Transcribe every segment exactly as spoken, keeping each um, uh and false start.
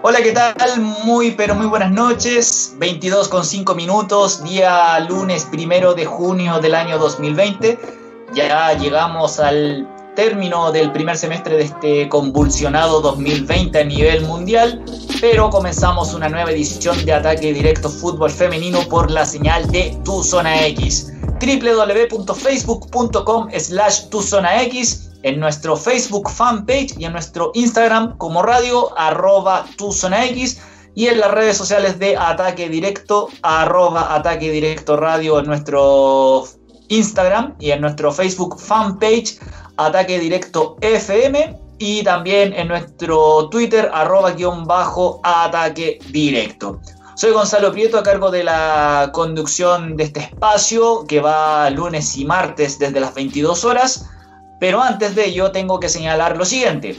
Hola, ¿qué tal? Muy, pero muy buenas noches. veintidós con cinco minutos, día lunes primero de junio del año dos mil veinte. Ya llegamos al término del primer semestre de este convulsionado dos mil veinte a nivel mundial, pero comenzamos una nueva edición de Ataque Directo Fútbol Femenino por la señal de Tu Zona X. doble u doble u doble u punto facebook punto com slash tu zona x, en nuestro Facebook fanpage y en nuestro Instagram como radio, arroba tu zona x, y en las redes sociales de Ataque Directo, arroba Ataque Directo Radio en nuestro Instagram y en nuestro Facebook fanpage, Ataque Directo F M, y también en nuestro Twitter, arroba guión bajo Ataque Directo. Soy Gonzalo Prieto, a cargo de la conducción de este espacio que va lunes y martes desde las veintidós horas. Pero antes de ello tengo que señalar lo siguiente.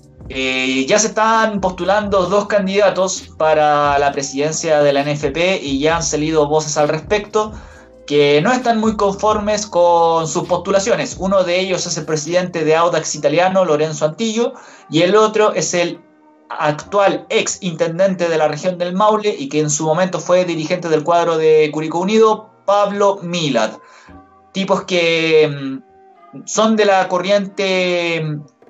Eh, ya se están postulando dos candidatos para la presidencia de la N F P y ya han salido voces al respecto que no están muy conformes con sus postulaciones. Uno de ellos es el presidente de Audax Italiano, Lorenzo Antillo, y el otro es el actual ex intendente de la región del Maule y que en su momento fue dirigente del cuadro de Curicó Unido, Pablo Milad. Tipos que son de la corriente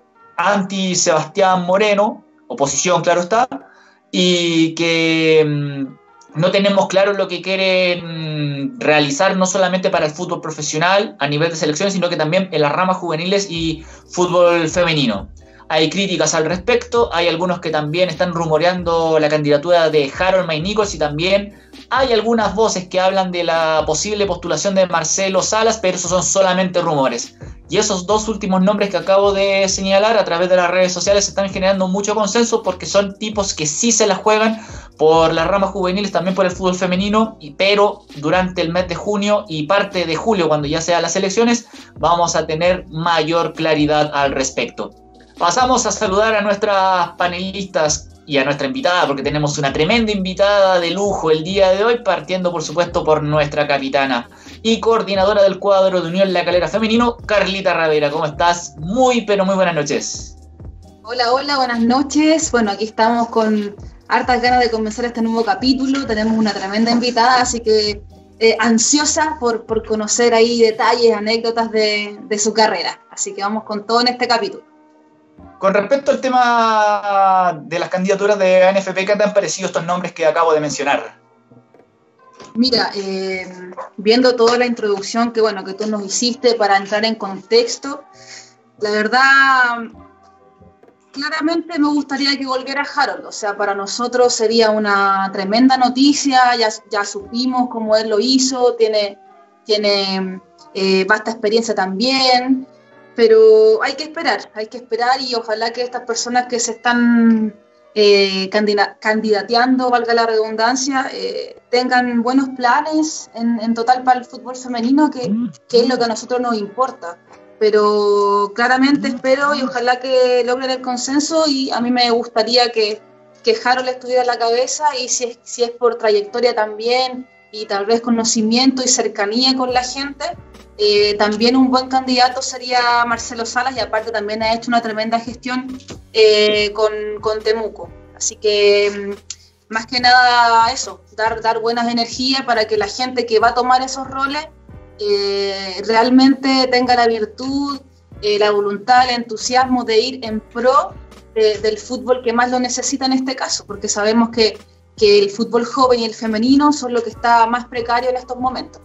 anti-Sebastián Moreno, oposición, claro está, y que no tenemos claro lo que quieren realizar, no solamente para el fútbol profesional a nivel de selecciones, sino que también en las ramas juveniles y fútbol femenino. Hay críticas al respecto, hay algunos que también están rumoreando la candidatura de Harold May Nichols, y también hay algunas voces que hablan de la posible postulación de Marcelo Salas, pero esos son solamente rumores. Y esos dos últimos nombres que acabo de señalar a través de las redes sociales están generando mucho consenso porque son tipos que sí se la juegan por las ramas juveniles, también por el fútbol femenino, y, pero durante el mes de junio y parte de julio, cuando ya sean las elecciones, vamos a tener mayor claridad al respecto. Pasamos a saludar a nuestras panelistas y a nuestra invitada, porque tenemos una tremenda invitada de lujo el día de hoy, partiendo por supuesto por nuestra capitana y coordinadora del cuadro de Unión La Calera Femenino, Carlita Ravera. ¿Cómo estás? Muy, pero muy buenas noches. Hola, hola, buenas noches. Bueno, aquí estamos con hartas ganas de comenzar este nuevo capítulo. Tenemos una tremenda invitada, así que eh, ansiosa por, por conocer ahí detalles, anécdotas de, de su carrera. Así que vamos con todo en este capítulo. Con respecto al tema de las candidaturas de N F P, ¿qué te han parecido estos nombres que acabo de mencionar? Mira, eh, viendo toda la introducción que, bueno, que tú nos hiciste para entrar en contexto, la verdad, claramente me gustaría que volviera Harold. O sea, para nosotros sería una tremenda noticia, ya, ya supimos cómo él lo hizo, tiene, tiene eh, vasta experiencia también. Pero hay que esperar, hay que esperar y ojalá que estas personas que se están eh, candida- candidateando, valga la redundancia, eh, tengan buenos planes en, en total para el fútbol femenino, que, que es lo que a nosotros nos importa. Pero claramente espero y ojalá que logren el consenso, y a mí me gustaría que, que Harold estuviera en la cabeza, y si es, si es por trayectoria también y tal vez conocimiento y cercanía con la gente, Eh, también un buen candidato sería Marcelo Salas, y aparte también ha hecho una tremenda gestión eh, con, con Temuco. Así que más que nada eso, dar, dar buenas energías para que la gente que va a tomar esos roles eh, realmente tenga la virtud, eh, la voluntad, el entusiasmo de ir en pro de, del fútbol que más lo necesita en este caso, porque sabemos que, que el fútbol joven y el femenino son lo que está más precario en estos momentos.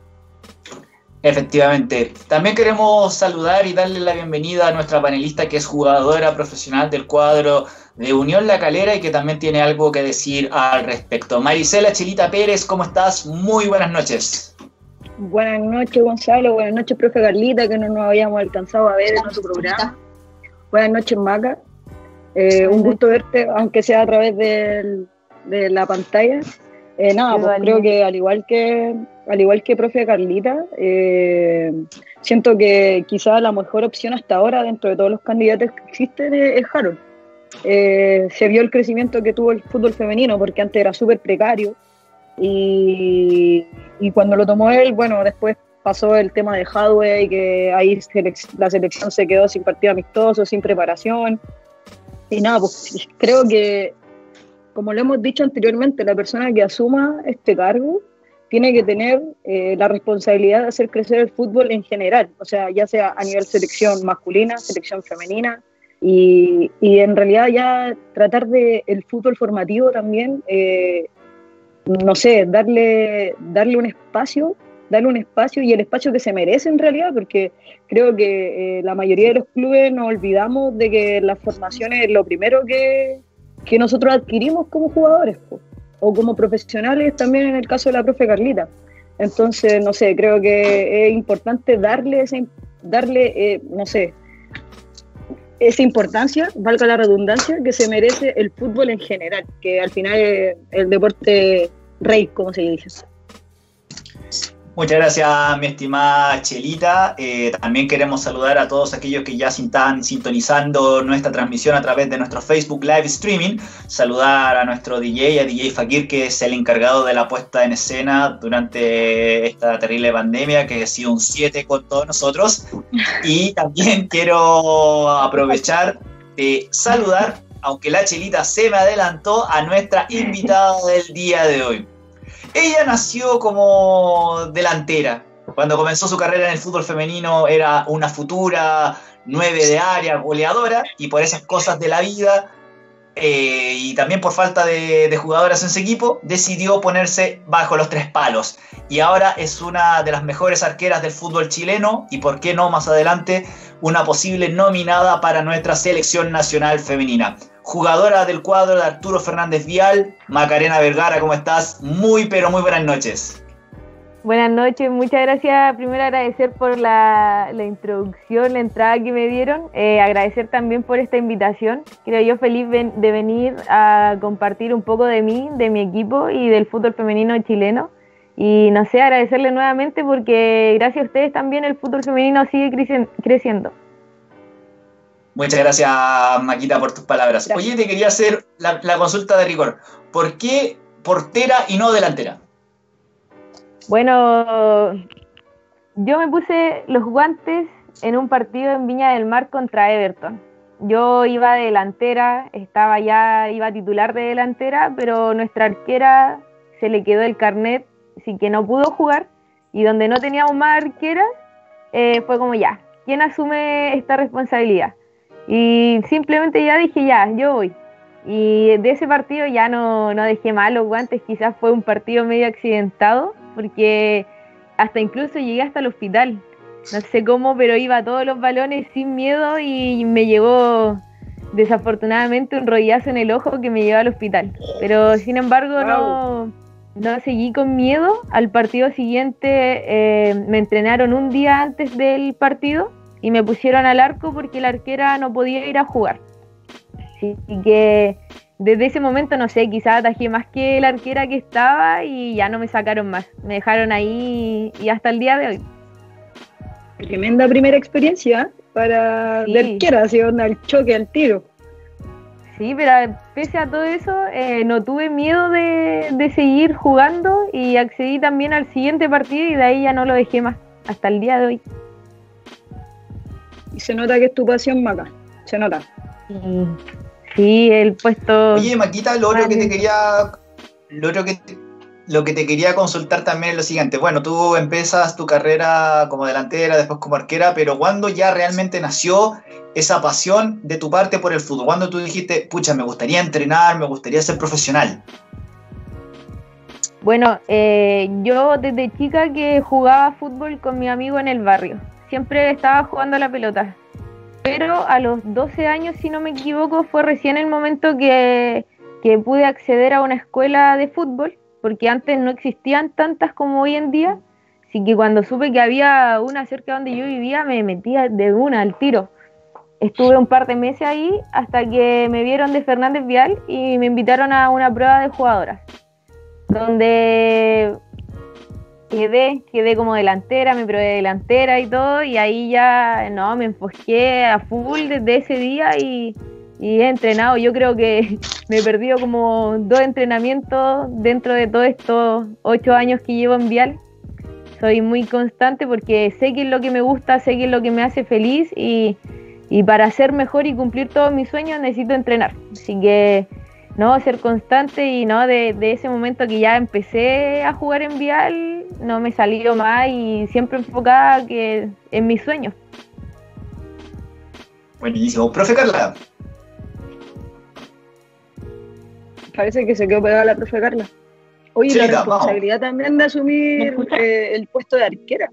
Efectivamente. También queremos saludar y darle la bienvenida a nuestra panelista, que es jugadora profesional del cuadro de Unión La Calera y que también tiene algo que decir al respecto. Marisela Chilita Pérez, ¿cómo estás? Muy buenas noches. Buenas noches, Gonzalo. Buenas noches, profe Carlita, que no nos habíamos alcanzado a ver en nuestro programa. Buenas noches, Maca. Eh, un gusto verte, aunque sea a través del, de la pantalla. Eh, nada, pues creo que al igual que al igual que profe Carlita, eh, siento que quizás la mejor opción hasta ahora dentro de todos los candidatos que existen es, es Harold. Eh, se vio el crecimiento que tuvo el fútbol femenino, porque antes era súper precario, y, y cuando lo tomó él, bueno, después pasó el tema de Hadway, que ahí la selección se quedó sin partido amistoso, sin preparación, y nada, pues creo que como lo hemos dicho anteriormente, la persona que asuma este cargo tiene que tener eh, la responsabilidad de hacer crecer el fútbol en general, o sea, ya sea a nivel selección masculina, selección femenina, y, y en realidad ya tratar de el fútbol formativo también, eh, no sé, darle, darle un espacio, darle un espacio y el espacio que se merece en realidad, porque creo que eh, la mayoría de los clubes nos olvidamos de que la formación es lo primero que, que nosotros adquirimos como jugadores, pues, o como profesionales también en el caso de la profe Carlita. Entonces, no sé, creo que es importante darle, ese, darle eh, no sé, esa importancia, valga la redundancia, que se merece el fútbol en general, que al final es el deporte rey, como se dice. Muchas gracias, mi estimada Chelita. Eh, también queremos saludar a todos aquellos que ya están sintonizando nuestra transmisión a través de nuestro Facebook Live Streaming. Saludar a nuestro D J, a D J Fakir, que es el encargado de la puesta en escena durante esta terrible pandemia, que ha sido un siete con todos nosotros. Y también quiero aprovechar de saludar, aunque la Chelita se me adelantó, a nuestra invitada del día de hoy. Ella nació como delantera. Cuando comenzó su carrera en el fútbol femenino era una futura nueve de área, goleadora, y por esas cosas de la vida eh, y también por falta de, de jugadoras en su equipo, decidió ponerse bajo los tres palos. Y ahora es una de las mejores arqueras del fútbol chileno y, por qué no, más adelante, una posible nominada para nuestra selección nacional femenina. Jugadora del cuadro de Arturo Fernández Vial, Macarena Vergara, ¿cómo estás? Muy, pero muy buenas noches. Buenas noches, muchas gracias. Primero agradecer por la, la introducción, la entrada que me dieron. Eh, agradecer también por esta invitación. Creo yo feliz ven, de venir a compartir un poco de mí, de mi equipo y del fútbol femenino chileno. Y no sé, agradecerle nuevamente porque gracias a ustedes también el fútbol femenino sigue creci- creciendo. Muchas gracias, Maquita, por tus palabras. Gracias. Oye, te quería hacer la, la consulta de rigor. ¿Por qué portera y no delantera? Bueno, yo me puse los guantes en un partido en Viña del Mar contra Everton. Yo iba de delantera, estaba ya, iba titular de delantera, pero nuestra arquera se le quedó el carnet, así que no pudo jugar. Y donde no teníamos más arqueras, eh, fue como ya, ¿quién asume esta responsabilidad? Y simplemente ya dije, ya, yo voy. Y de ese partido ya no, no dejé más los guantes, quizás fue un partido medio accidentado, porque hasta incluso llegué hasta el hospital. No sé cómo, pero iba a todos los balones sin miedo y me llegó desafortunadamente un rodillazo en el ojo que me llevó al hospital. Pero sin embargo wow. no, no seguí con miedo. Al partido siguiente eh, me entrenaron un día antes del partido y me pusieron al arco porque la arquera no podía ir a jugar. Así que desde ese momento, no sé, quizás atajé más que la arquera que estaba y ya no me sacaron más. Me dejaron ahí y hasta el día de hoy. Tremenda primera experiencia para sí. De arquera, así onda el choque al tiro. Sí, pero pese a todo eso, eh, no tuve miedo de, de seguir jugando y accedí también al siguiente partido y de ahí ya no lo dejé más, hasta el día de hoy. Y se nota que es tu pasión, Maca, se nota. Sí, sí, el puesto... Oye, Maquita, lo otro que te quería... Lo otro que te, lo que te quería consultar también es lo siguiente. Bueno, tú empiezas tu carrera como delantera, después como arquera, pero ¿cuándo ya realmente nació esa pasión de tu parte por el fútbol? ¿Cuándo tú dijiste, pucha, me gustaría entrenar, me gustaría ser profesional? Bueno, eh, yo desde chica que jugaba fútbol con mi amigo en el barrio. Siempre estaba jugando a la pelota. Pero a los doce años, si no me equivoco, fue recién el momento que, que pude acceder a una escuela de fútbol, porque antes no existían tantas como hoy en día. Así que cuando supe que había una cerca donde yo vivía, me metía de una al tiro. Estuve un par de meses ahí hasta que me vieron de Fernández Vial y me invitaron a una prueba de jugadoras, donde quedé, quedé como delantera, me probé de delantera y todo, y ahí ya no, me enfoqué a full desde ese día y, y he entrenado. Yo creo que me he perdido como dos entrenamientos dentro de todos estos ocho años que llevo en Vial. Soy muy constante porque sé que es lo que me gusta, sé que es lo que me hace feliz y, y para ser mejor y cumplir todos mis sueños necesito entrenar. Así que no, ser constante y no, de, de ese momento que ya empecé a jugar en Vial, no me salió más y siempre enfocada que en mis sueños. Buenísimo. Profe Carla. Parece que se quedó pegada la profe Carla. Oye, Sí, la da, responsabilidad vamos. también de asumir eh, el puesto de arquera.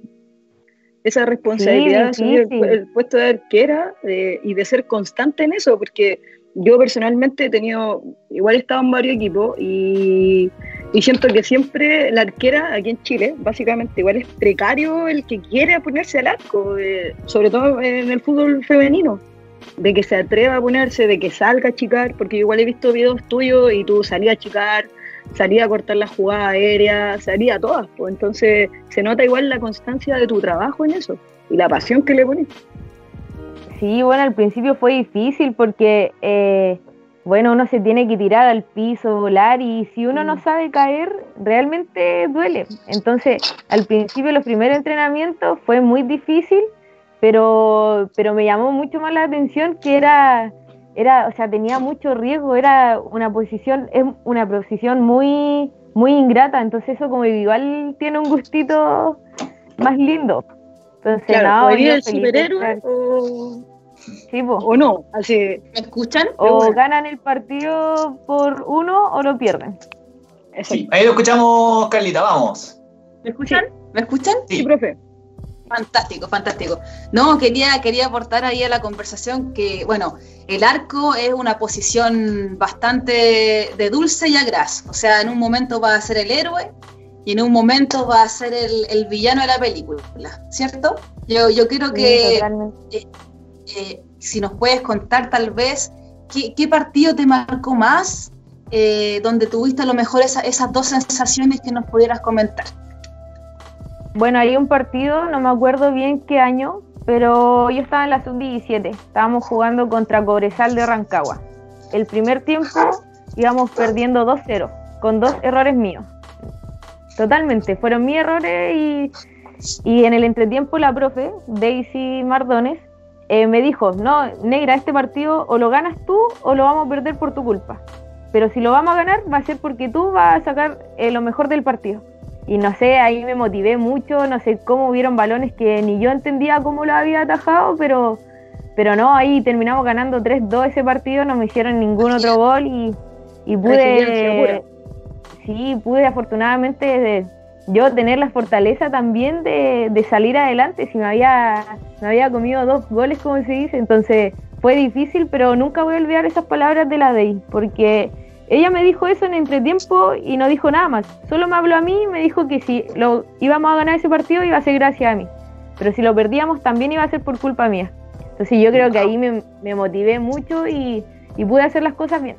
Esa responsabilidad Sí, de asumir difícil. el, el puesto de arquera eh, y de ser constante en eso, porque yo personalmente he tenido, igual he estado en varios equipos y, y siento que siempre la arquera aquí en Chile, básicamente, igual es precario el que quiere ponerse al arco, eh, sobre todo en el fútbol femenino, de que se atreva a ponerse, de que salga a achicar, porque yo igual he visto videos tuyos y tú salías a achicar, salías a cortar la jugada aérea, salías a todas, pues entonces se nota igual la constancia de tu trabajo en eso y la pasión que le pones. Sí, bueno, al principio fue difícil porque, eh, bueno, uno se tiene que tirar al piso, volar, y si uno no sabe caer, realmente duele. Entonces, al principio, los primeros entrenamientos fue muy difícil, pero, pero me llamó mucho más la atención que era, era, o sea, tenía mucho riesgo, era una posición, es una posición muy, muy ingrata, entonces eso como igual tiene un gustito más lindo. Entonces, Claro, no, o eres yo el feliz de superhéroe estar. o, Sí, po. o no, así, ¿Me escuchan? O bueno. ganan el partido por uno o lo pierden. Sí, ahí lo escuchamos, Carlita, vamos. ¿Me escuchan? ¿Me escuchan? Sí, Sí. profe. Fantástico, fantástico. No, quería, quería aportar ahí a la conversación que, bueno, el arco es una posición bastante de dulce y agraz. O sea, en un momento va a ser el héroe y en un momento va a ser el, el villano de la película, ¿cierto? Yo, yo quiero que, eh, eh, si nos puedes contar tal vez, ¿qué, qué partido te marcó más? Eh, donde tuviste a lo mejor esa, esas dos sensaciones que nos pudieras comentar. Bueno, hay un partido, no me acuerdo bien qué año, pero yo estaba en la sub diecisiete, estábamos jugando contra Cobresal de Rancagua. El primer tiempo íbamos perdiendo dos cero, con dos errores míos. Totalmente, fueron mis errores y, y en el entretiempo la profe, Daisy Mardones, eh, me dijo, no, negra, este partido o lo ganas tú o lo vamos a perder por tu culpa. Pero si lo vamos a ganar va a ser porque tú vas a sacar eh, lo mejor del partido. Y no sé, ahí me motivé mucho, no sé cómo hubieron balones que ni yo entendía cómo lo había atajado, pero, pero no, ahí terminamos ganando tres dos ese partido, no me hicieron ningún otro gol y, y pude, sí, pude afortunadamente de, yo tener la fortaleza también de, de salir adelante, si me había, me había comido dos goles como se dice, entonces fue difícil, pero nunca voy a olvidar esas palabras de la Dey, porque ella me dijo eso en entretiempo y no dijo nada más. Solo me habló a mí y me dijo que si lo íbamos a ganar ese partido iba a ser gracias a mí. Pero si lo perdíamos también iba a ser por culpa mía. Entonces yo creo que ahí me, me motivé mucho y, y pude hacer las cosas bien.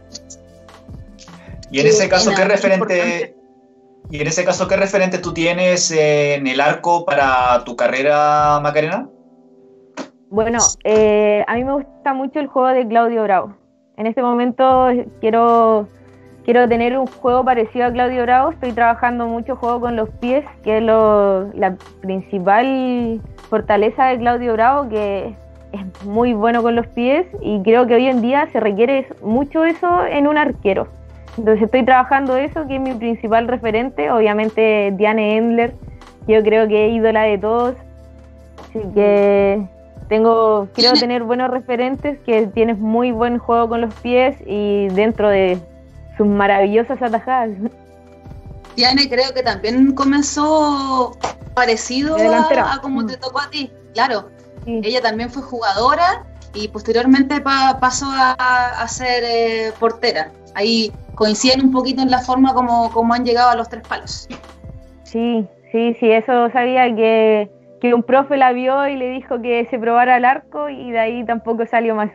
Y en ese caso, ¿qué referente, y en ese caso, ¿qué referente tú tienes en el arco para tu carrera, Macarena? Bueno, eh, a mí me gusta mucho el juego de Claudio Bravo. En este momento quiero... Quiero tener un juego parecido a Claudio Bravo, estoy trabajando mucho juego con los pies, que es lo, la principal fortaleza de Claudio Bravo, que es muy bueno con los pies y creo que hoy en día se requiere mucho eso en un arquero. Entonces estoy trabajando eso, que es mi principal referente, obviamente Diane Endler, yo creo que es ídola de todos, así que tengo, quiero tener buenos referentes, que tienes muy buen juego con los pies y dentro de sus maravillosas atajadas. Diane creo que también comenzó parecido a, a como te tocó a ti, claro. Sí. Ella también fue jugadora y posteriormente pa, pasó a, a ser eh, portera. Ahí coinciden un poquito en la forma como, como han llegado a los tres palos. Sí, sí, sí, eso sabía que, que un profe la vio y le dijo que se probara el arco y de ahí tampoco salió más.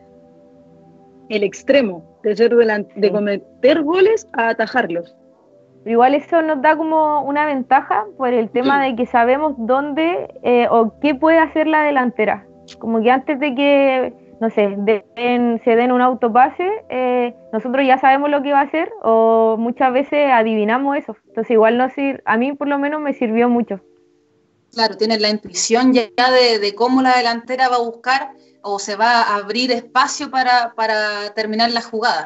El extremo, de ser delante, de cometer goles a atajarlos. Igual eso nos da como una ventaja por el tema de que sabemos dónde eh, o qué puede hacer la delantera. Como que antes de que, no sé, den, se den un autopase, eh, nosotros ya sabemos lo que va a hacer o muchas veces adivinamos eso. Entonces igual no sir- a mí por lo menos me sirvió mucho. Claro, tienes la intuición ya de, de cómo la delantera va a buscar o se va a abrir espacio para, para terminar la jugada.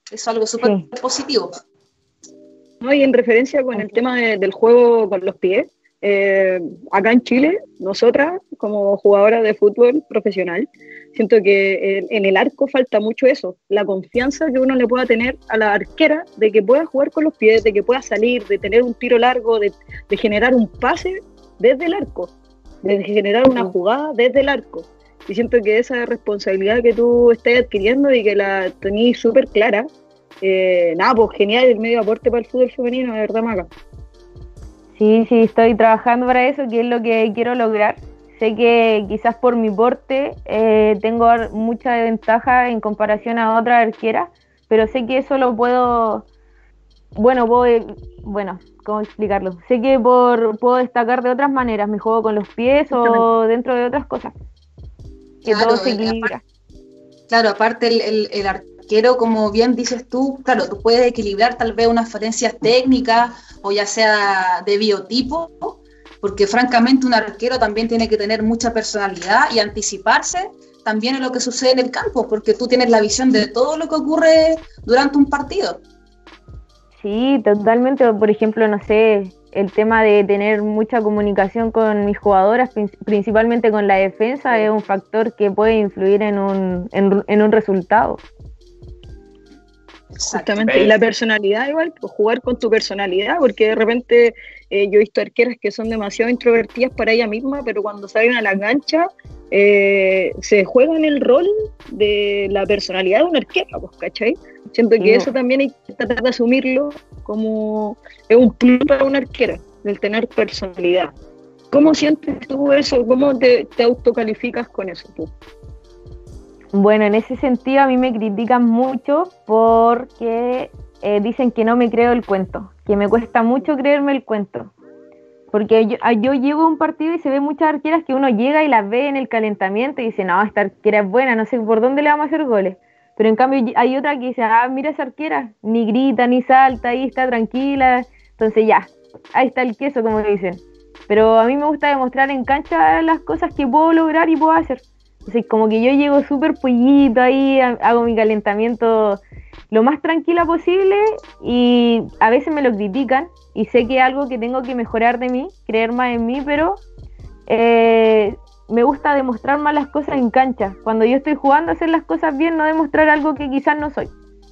Eso es algo súper Sí. positivo. No, y en referencia con el tema de- del juego con los pies, eh, acá en Chile, nosotras como jugadoras de fútbol profesional, siento que en, en el arco falta mucho eso, la confianza que uno le pueda tener a la arquera de que pueda jugar con los pies, de que pueda salir, de tener un tiro largo, de, de generar un pase desde el arco, de generar una jugada desde el arco. Y siento que esa responsabilidad que tú estás adquiriendo y que la tenés súper clara, eh, nada, pues genial, el medio aporte para el fútbol femenino, de verdad, Maca. Sí, sí, estoy trabajando para eso, que es lo que quiero lograr. Sé que quizás por mi porte eh, tengo ar- mucha ventaja en comparación a otras arqueras, pero sé que eso lo puedo, bueno, puedo, bueno, ¿cómo explicarlo? Sé que por, puedo destacar de otras maneras, me juego con los pies o dentro de otras cosas, que Claro, todo se eh, equilibra. Claro, aparte el, el- el arquero, como bien dices tú, claro, tú puedes equilibrar tal vez unas falencias técnicas o ya sea de biotipo, porque francamente un arquero también tiene que tener mucha personalidad y anticiparse también en lo que sucede en el campo, porque tú tienes la visión de todo lo que ocurre durante un partido. Sí, totalmente. Por ejemplo, no sé, el tema de tener mucha comunicación con mis jugadoras, prin- principalmente con la defensa, es un factor que puede influir en un, en, en un resultado. Exacto. Justamente, y la personalidad igual, pues jugar con tu personalidad, porque de repente eh, yo he visto arqueras que son demasiado introvertidas para ella misma, pero cuando salen a la cancha eh, se juegan el rol de la personalidad de una arquera, pues, ¿cachai? Siento Sí, que pues. eso también hay que tratar de asumirlo como es un plus para una arquera, el tener personalidad. ¿Cómo sientes tú eso? ¿Cómo te, te autocalificas con eso tú? Bueno, en ese sentido a mí me critican mucho porque eh, dicen que no me creo el cuento, que me cuesta mucho creerme el cuento. Porque yo, a- yo llego a un partido y se ve muchas arqueras que uno llega y las ve en el calentamiento y dice, no, esta arquera es buena, no sé por dónde le vamos a hacer goles. Pero en cambio y- hay otra que dice, ah, mira esa arquera, ni grita, ni salta, ahí está tranquila. Entonces ya, ahí está el queso, como dicen. Pero a mí me gusta demostrar en cancha las cosas que puedo lograr y puedo hacer. Entonces como que yo llego súper pollito ahí, ha- hago mi calentamiento lo más tranquila posible y a veces me lo critican y sé que es algo que tengo que mejorar de mí, creer más en mí, pero eh, me gusta demostrar más las cosas en cancha. Cuando yo estoy jugando, hacer las cosas bien, no demostrar algo que quizás no soy.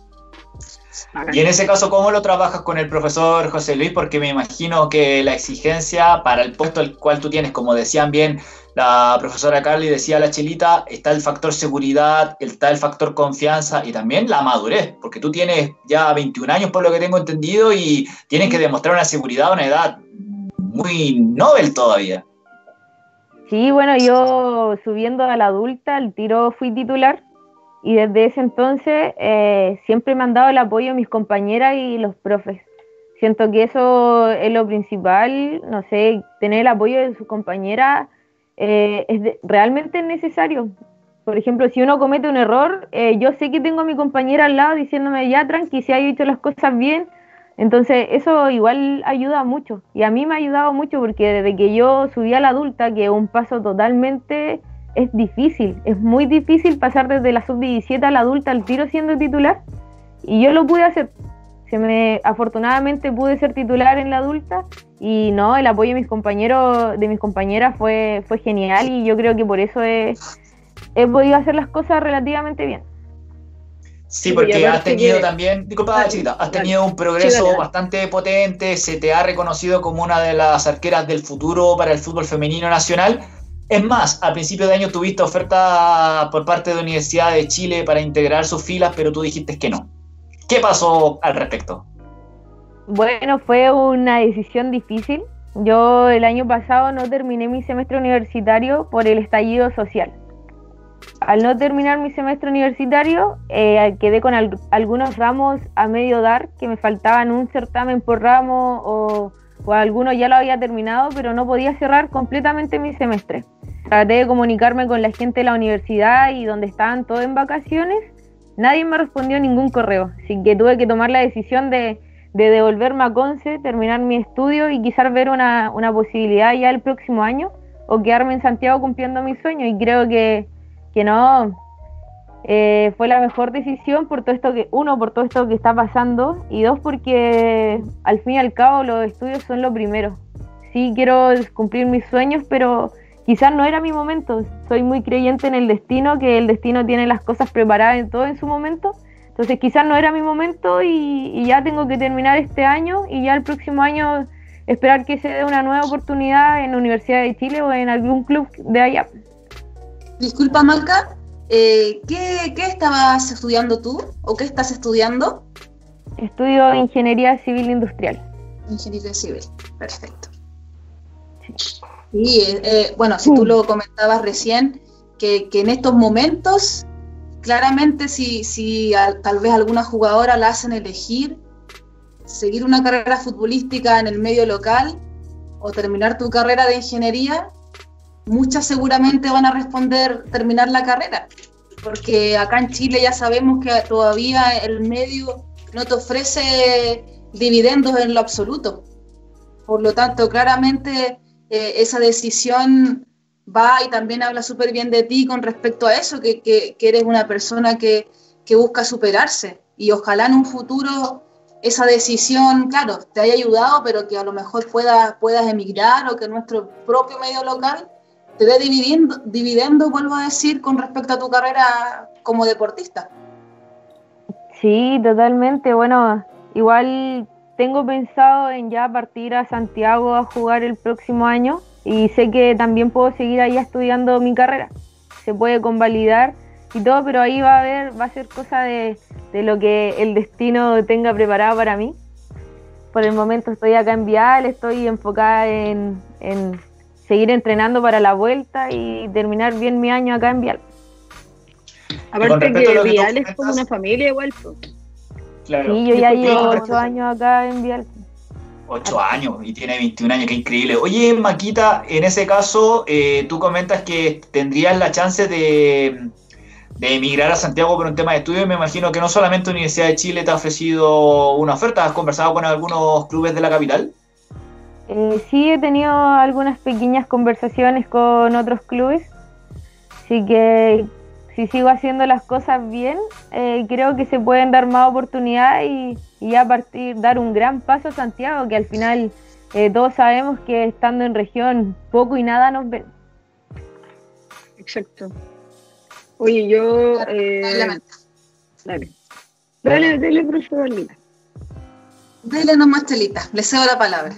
Y en ese caso, ¿cómo lo trabajas con el profesor José Luis? Porque me imagino que la exigencia para el puesto al cual tú tienes, como decían bien la profesora Carly, decía la Chelita, está el factor seguridad, está el factor confianza y también la madurez, porque tú tienes ya veintiún años por lo que tengo entendido y tienes que demostrar una seguridad a una edad muy novel todavía. Sí, bueno, yo subiendo a la adulta, al tiro fui titular y desde ese entonces eh, siempre me han dado el apoyo mis compañeras y los profes. Siento que eso es lo principal, no sé, tener el apoyo de sus compañeras eh, es de- realmente necesario. Por ejemplo, si uno comete un error, eh, yo sé que tengo a mi compañera al lado diciéndome, ya tranqui, si has hecho las cosas bien. Entonces eso igual ayuda mucho y a mí me ha ayudado mucho porque desde que yo subí a la adulta, que es un paso totalmente, es difícil, es muy difícil pasar desde la sub diecisiete a la adulta al tiro siendo titular y yo lo pude hacer. Se me, afortunadamente pude ser titular en la adulta y no, el apoyo de mis compañeros, de mis compañeras fue, fue genial y yo creo que por eso he, he podido hacer las cosas relativamente bien. Sí, Y porque has aparte tenido que- también, disculpa, Dale, chiquita, has dale. tenido un Sí, progreso dale, dale. bastante potente, se te ha reconocido como una de las arqueras del futuro para el fútbol femenino nacional. Es más, al principio de año tuviste oferta por parte de la Universidad de Chile para integrar sus filas, pero tú dijiste que no. ¿Qué pasó al respecto? Bueno, fue una decisión difícil. Yo el año pasado no terminé mi semestre universitario por el estallido social. Al no terminar mi semestre universitario, eh, quedé con al- algunos ramos a medio dar, que me faltaban un certamen por ramo o, o algunos ya lo había terminado, pero no podía cerrar completamente mi semestre. Traté de comunicarme con la gente de la universidad y donde estaban todos en vacaciones, nadie me respondió ningún correo, así que tuve que tomar la decisión de, de devolverme a Conce, terminar mi estudio y quizás ver una, una posibilidad ya el próximo año o quedarme en Santiago cumpliendo mi sueño y creo que, que no, eh, fue la mejor decisión por todo esto que, uno, por todo esto que está pasando, y dos, porque al fin y al cabo los estudios son lo primero. Sí, quiero cumplir mis sueños, pero quizás no era mi momento. Soy muy creyente en el destino, que el destino tiene las cosas preparadas en todo en su momento. Entonces quizás no era mi momento y, y ya tengo que terminar este año y ya el próximo año esperar que se dé una nueva oportunidad en la Universidad de Chile o en algún club de allá. Disculpa, Maca, eh, ¿qué, ¿qué estabas estudiando tú o qué estás estudiando? Estudio Ingeniería Civil Industrial. Ingeniería Civil, perfecto. Y eh, eh, bueno, si tú lo comentabas recién, que, que en estos momentos, claramente si, si a, tal vez alguna jugadora la hacen elegir seguir una carrera futbolística en el medio local o terminar tu carrera de ingeniería, muchas seguramente van a responder terminar la carrera, porque acá en Chile ya sabemos que todavía el medio no te ofrece dividendos en lo absoluto. Por lo tanto, claramente eh, esa decisión va y también habla súper bien de ti con respecto a eso, que, que, que eres una persona que, que busca superarse, y ojalá en un futuro esa decisión, claro, te haya ayudado, pero que a lo mejor puedas, puedas emigrar o que nuestro propio medio local te dé dividendo, dividendo, vuelvo a decir, con respecto a tu carrera como deportista. Sí, totalmente. Bueno, igual tengo pensado en ya partir a Santiago a jugar el próximo año y sé que también puedo seguir ahí estudiando mi carrera. Se puede convalidar y todo, pero ahí va a haber, va a ser cosa de, de lo que el destino tenga preparado para mí. Por el momento estoy acá en Vial, estoy enfocada en, en seguir entrenando para la vuelta y terminar bien mi año acá en Vial. Aparte que, que Vial es como una familia igual. Pues. Claro. Sí, yo ya llevo ocho años acá en Vial. Ocho años y tiene veintiún años, qué increíble. Oye, Maquita, en ese caso, eh, tú comentas que tendrías la chance de, de emigrar a Santiago por un tema de estudio, y me imagino que no solamente la Universidad de Chile te ha ofrecido una oferta. ¿Has conversado con algunos clubes de la capital? Eh, sí, he tenido algunas pequeñas conversaciones con otros clubes, así que si sigo haciendo las cosas bien, eh, creo que se pueden dar más oportunidades y, y ya partir, dar un gran paso a Santiago, que al final eh, todos sabemos que estando en región poco y nada nos ven. Exacto. Oye, yo... Eh, dale. Dale, dale, profesor Lila. Dale nomás, Chelita, le cedo la palabra.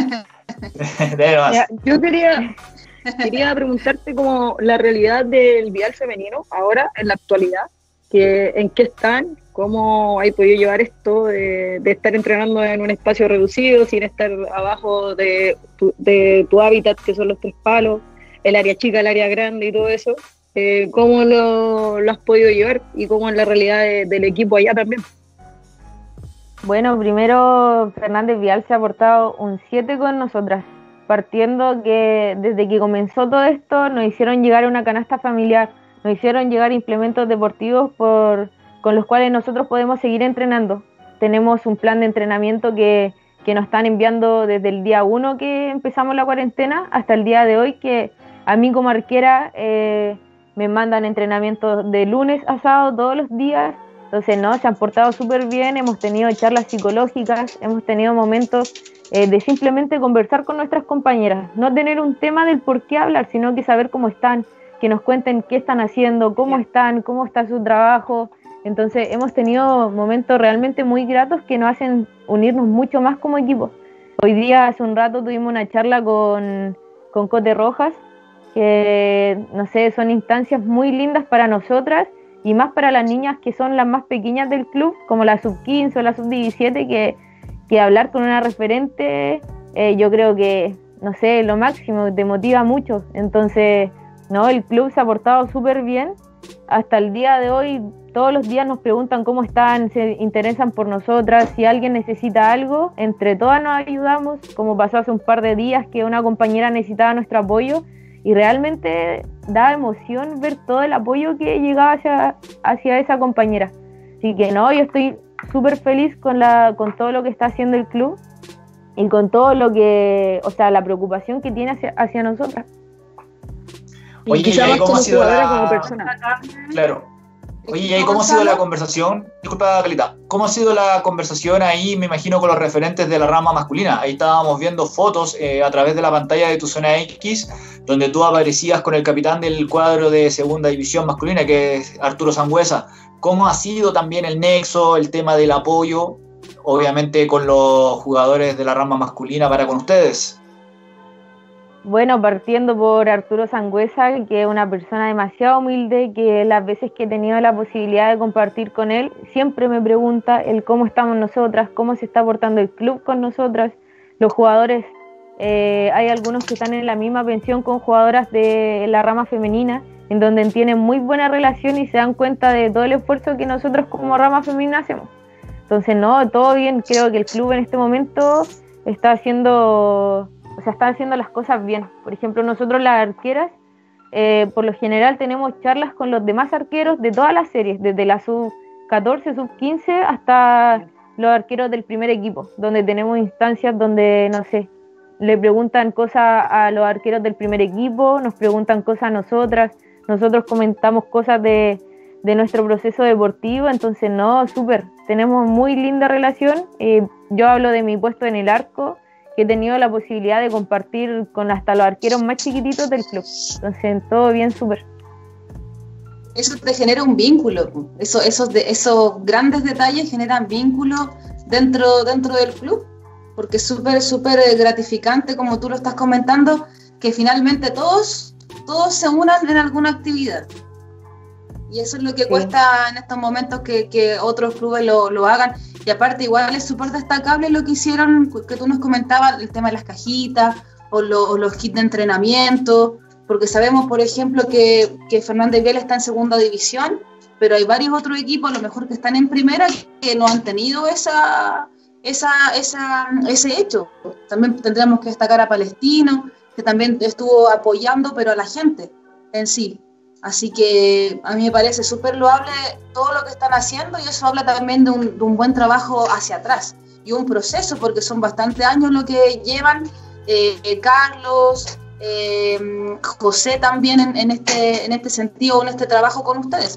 Ya, yo quería... Quería preguntarte como la realidad del Vial femenino ahora, en la actualidad, que, en qué están, cómo hay podido llevar esto de, de estar entrenando en un espacio reducido, sin estar abajo de tu, de tu hábitat, que son los tres palos, el área chica, el área grande y todo eso. Eh, ¿Cómo lo, lo has podido llevar y cómo es la realidad de, del equipo allá también? Bueno, primero Fernández Vial se ha portado un siete con nosotras. Partiendo que desde que comenzó todo esto nos hicieron llegar a una canasta familiar, nos hicieron llegar implementos deportivos por, con los cuales nosotros podemos seguir entrenando. Tenemos un plan de entrenamiento que, que nos están enviando desde el día uno que empezamos la cuarentena hasta el día de hoy, que a mí como arquera eh, me mandan entrenamientos de lunes a sábado todos los días. Entonces, no, se han portado súper bien, hemos tenido charlas psicológicas, hemos tenido momentos eh, de simplemente conversar con nuestras compañeras, no tener un tema del por qué hablar, sino que saber cómo están, que nos cuenten qué están haciendo, cómo están, cómo está su trabajo. Entonces, hemos tenido momentos realmente muy gratos que nos hacen unirnos mucho más como equipo. Hoy día, hace un rato, tuvimos una charla con, con Cote Rojas, que, no sé, son instancias muy lindas para nosotras, y más para las niñas que son las más pequeñas del club, como la sub quince o la sub diecisiete, que, que hablar con una referente, eh, yo creo que, no sé, lo máximo, te motiva mucho. Entonces, no, el club se ha portado súper bien. Hasta el día de hoy, todos los días nos preguntan cómo están, se interesan por nosotras, si alguien necesita algo, entre todas nos ayudamos, como pasó hace un par de días que una compañera necesitaba nuestro apoyo, y realmente da emoción ver todo el apoyo que llegaba hacia, hacia esa compañera. Así que no, yo estoy súper feliz con, la, con todo lo que está haciendo el club y con todo lo que, o sea, la preocupación que tiene hacia, hacia nosotras. Oye, y quizá más ¿cómo como ha sido jugadora, la... como persona. Claro. Oye, ¿y ahí cómo ha sido la conversación? Disculpa, Calita, ¿cómo ha sido la conversación ahí, me imagino, con los referentes de la rama masculina? Ahí estábamos viendo fotos eh, a través de la pantalla de tu zona X, donde tú aparecías con el capitán del cuadro de segunda división masculina, que es Arturo Sangüesa. ¿Cómo ha sido también el nexo, el tema del apoyo, obviamente con los jugadores de la rama masculina para con ustedes? Bueno, partiendo por Arturo Sangüesa, que es una persona demasiado humilde, que las veces que he tenido la posibilidad de compartir con él, siempre me pregunta el cómo estamos nosotras, cómo se está portando el club con nosotras, los jugadores, eh, hay algunos que están en la misma pensión con jugadoras de la rama femenina, en donde tienen muy buena relación y se dan cuenta de todo el esfuerzo que nosotros como rama femenina hacemos. Entonces, no, todo bien, creo que el club en este momento está haciendo... O sea, están haciendo las cosas bien. Por ejemplo, nosotros las arqueras, eh, por lo general tenemos charlas con los demás arqueros de todas las series, desde la sub catorce, sub quince hasta los arqueros del primer equipo, donde tenemos instancias donde, no sé, le preguntan cosas a los arqueros del primer equipo, nos preguntan cosas a nosotras, nosotros comentamos cosas de, de nuestro proceso deportivo, entonces no, súper, tenemos muy linda relación. Eh, yo hablo de mi puesto en el arco, que he tenido la posibilidad de compartir con hasta los arqueros más chiquititos del club. Entonces, todo bien, súper. Eso te genera un vínculo. Eso, esos, de, esos grandes detalles generan vínculo dentro, dentro del club. Porque es súper, súper gratificante, como tú lo estás comentando, que finalmente todos, todos se unan en alguna actividad. Y eso es lo que sí. cuesta en estos momentos que, que otros clubes lo, lo hagan. Y aparte igual es súper destacable lo que hicieron, que tú nos comentabas, el tema de las cajitas o, lo, o los kits de entrenamiento, porque sabemos, por ejemplo, que, que Fernández Vial está en segunda división, pero hay varios otros equipos, a lo mejor que están en primera, que no han tenido esa, esa, esa, ese hecho. También tendríamos que destacar a Palestino, que también estuvo apoyando, pero a la gente en sí. Así que a mí me parece súper loable todo lo que están haciendo y eso habla también de un, de un buen trabajo hacia atrás y un proceso, porque son bastantes años lo que llevan eh, eh, Carlos, eh, José también en, en, este, en este sentido, en este trabajo con ustedes.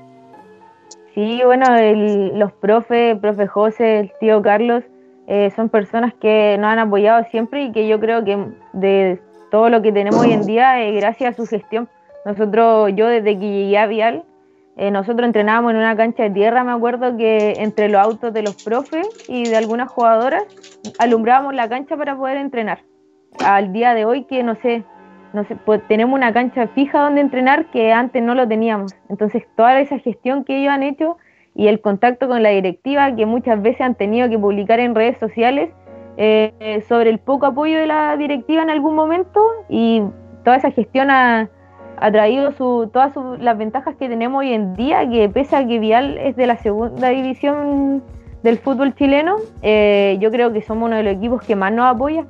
Sí, bueno, el, los profes, profe José, el tío Carlos, eh, son personas que nos han apoyado siempre y que yo creo que de todo lo que tenemos hoy en día es gracias a su gestión. Nosotros, yo desde que llegué a Vial, eh, nosotros entrenábamos en una cancha de tierra, me acuerdo que entre los autos de los profes y de algunas jugadoras alumbrábamos la cancha para poder entrenar. Al día de hoy que, no sé, no sé pues tenemos una cancha fija donde entrenar que antes no lo teníamos. Entonces toda esa gestión que ellos han hecho y el contacto con la directiva que muchas veces han tenido que publicar en redes sociales eh, sobre el poco apoyo de la directiva en algún momento, y toda esa gestión ha... ha traído su, todas su, las ventajas que tenemos hoy en día, que pese a que Vial es de la segunda división del fútbol chileno, eh, yo creo que somos uno de los equipos que más nos apoya.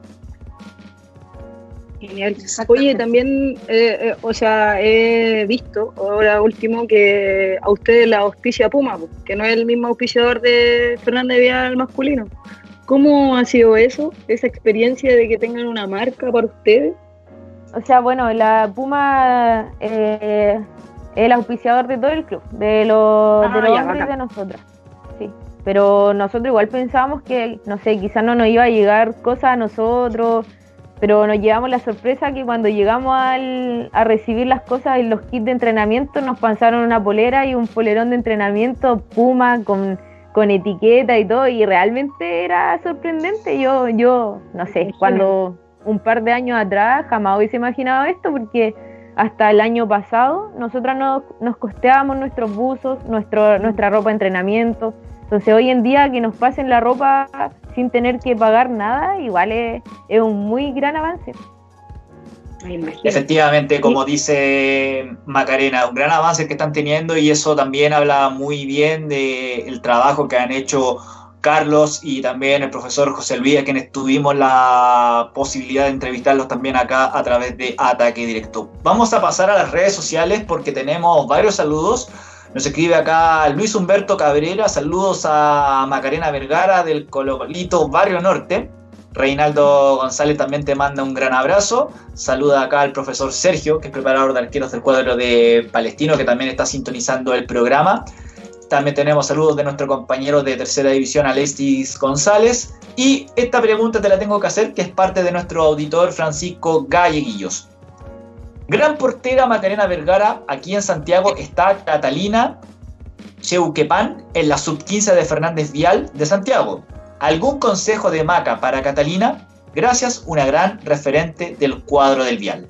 Genial. Oye, también, eh, eh, o sea, he visto ahora último que a ustedes la auspicia Puma, que no es el mismo auspiciador de Fernández Vial masculino. ¿Cómo ha sido eso, esa experiencia de que tengan una marca para ustedes? O sea, bueno, la Puma eh, es el auspiciador de todo el club, de los, ah, de los hombres y de nosotras. Sí. Pero nosotros igual pensábamos que, no sé, quizás no nos iba a llegar cosas a nosotros, pero nos llevamos la sorpresa que cuando llegamos al, a recibir las cosas en los kits de entrenamiento nos pasaron una polera y un polerón de entrenamiento Puma con, con etiqueta y todo, y realmente era sorprendente. Yo, yo no sé, cuando... un par de años atrás jamás hubiese imaginado esto, porque hasta el año pasado nosotras nos, nos costeábamos nuestros buzos, nuestro, nuestra ropa de entrenamiento. Entonces hoy en día que nos pasen la ropa sin tener que pagar nada, igual es, es un muy gran avance. Efectivamente, como dice Macarena, un gran avance que están teniendo, y eso también habla muy bien del trabajo que han hecho Carlos y también el profesor José Luis, a quienes tuvimos la posibilidad de entrevistarlos también acá a través de Ataque Directo. Vamos a pasar a las redes sociales porque tenemos varios saludos. Nos escribe acá Luis Humberto Cabrera, saludos a Macarena Vergara del Colocolito Barrio Norte. Reinaldo González también te manda un gran abrazo. Saluda acá al profesor Sergio, que es preparador de arqueros del cuadro de Palestino, que también está sintonizando el programa. También tenemos saludos de nuestro compañero de tercera división, Alexis González. Y esta pregunta te la tengo que hacer, que es parte de nuestro auditor Francisco Galleguillos. Gran portera Macarena Vergara, aquí en Santiago está Catalina Cheuquepan en la sub quince de Fernández Vial de Santiago. ¿Algún consejo de Maca para Catalina? Gracias, una gran referente del cuadro del Vial.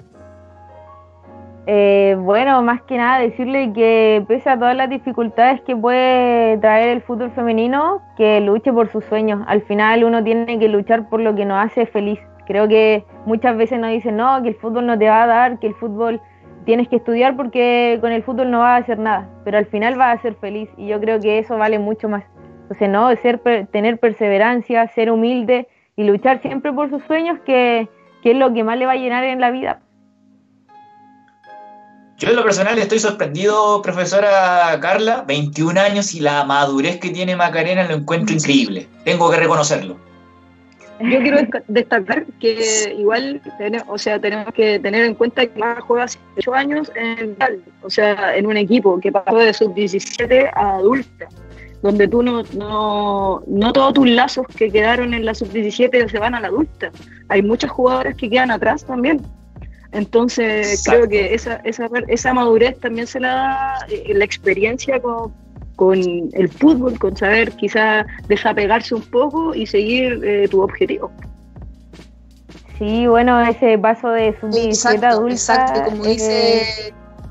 Eh, bueno, más que nada decirle que pese a todas las dificultades que puede traer el fútbol femenino, que luche por sus sueños. Al final uno tiene que luchar por lo que nos hace feliz. Creo que muchas veces nos dicen, no, que el fútbol no te va a dar, que el fútbol tienes que estudiar porque con el fútbol no vas a hacer nada, pero al final vas a ser feliz y yo creo que eso vale mucho más. Entonces, no, ser, tener perseverancia, ser humilde y luchar siempre por sus sueños, que, que es lo que más le va a llenar en la vida. Yo en lo personal estoy sorprendido, profesora Carla, veintiún años y la madurez que tiene Macarena lo encuentro increíble, tengo que reconocerlo. Yo quiero destacar que igual, o sea, tenemos que tener en cuenta que Maca juega hace ocho años en Vial, o sea, en un equipo que pasó de sub diecisiete a adulta, donde tú no, no, no todos tus lazos que quedaron en la sub diecisiete se van a la adulta. Hay muchas jugadoras que quedan atrás también. Entonces, exacto, creo que esa, esa, esa madurez también se la da eh, la experiencia con, con el fútbol, con saber quizás desapegarse un poco y seguir eh, tu objetivo. Sí, bueno, ese paso de sub diecisiete a adulta. Exacto, como eh, dice.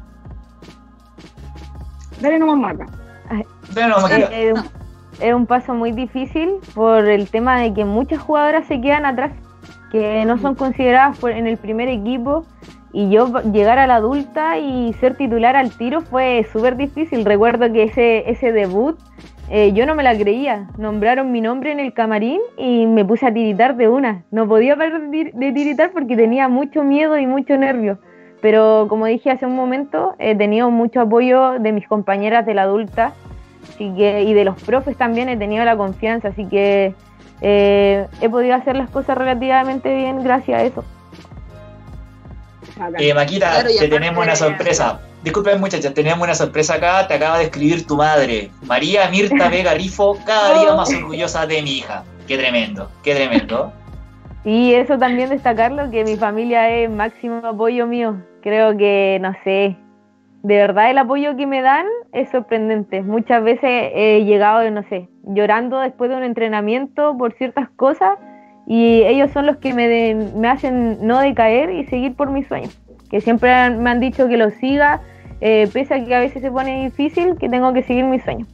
Dale nomás, Marca. Dale nomás, Marca. Eh, no. Es un paso muy difícil por el tema de que muchas jugadoras se quedan atrás, que no son consideradas por, en el primer equipo, y yo llegar a la adulta y ser titular al tiro fue súper difícil. Recuerdo que ese, ese debut eh, yo no me la creía, nombraron mi nombre en el camarín y me puse a tiritar de una, no podía parar de tiritar porque tenía mucho miedo y mucho nervio, pero como dije hace un momento, he tenido mucho apoyo de mis compañeras de la adulta, así que, y de los profes también he tenido la confianza, así que Eh, he podido hacer las cosas relativamente bien gracias a eso. Eh, Maquita, claro, te tenemos una sorpresa. Disculpen, muchachas, tenemos una sorpresa acá. Te acaba de escribir tu madre, María Mirta Vega Rifo, cada día más orgullosa de mi hija. Qué tremendo, qué tremendo. Y eso también destacarlo, que mi familia es máximo apoyo mío. Creo que, no sé, de verdad el apoyo que me dan es sorprendente. Muchas veces he llegado, no sé, llorando después de un entrenamiento por ciertas cosas, y ellos son los que me, de, me hacen no decaer y seguir por mis sueños, que siempre han, me han dicho que los siga, eh, pese a que a veces se pone difícil, que tengo que seguir mis sueños.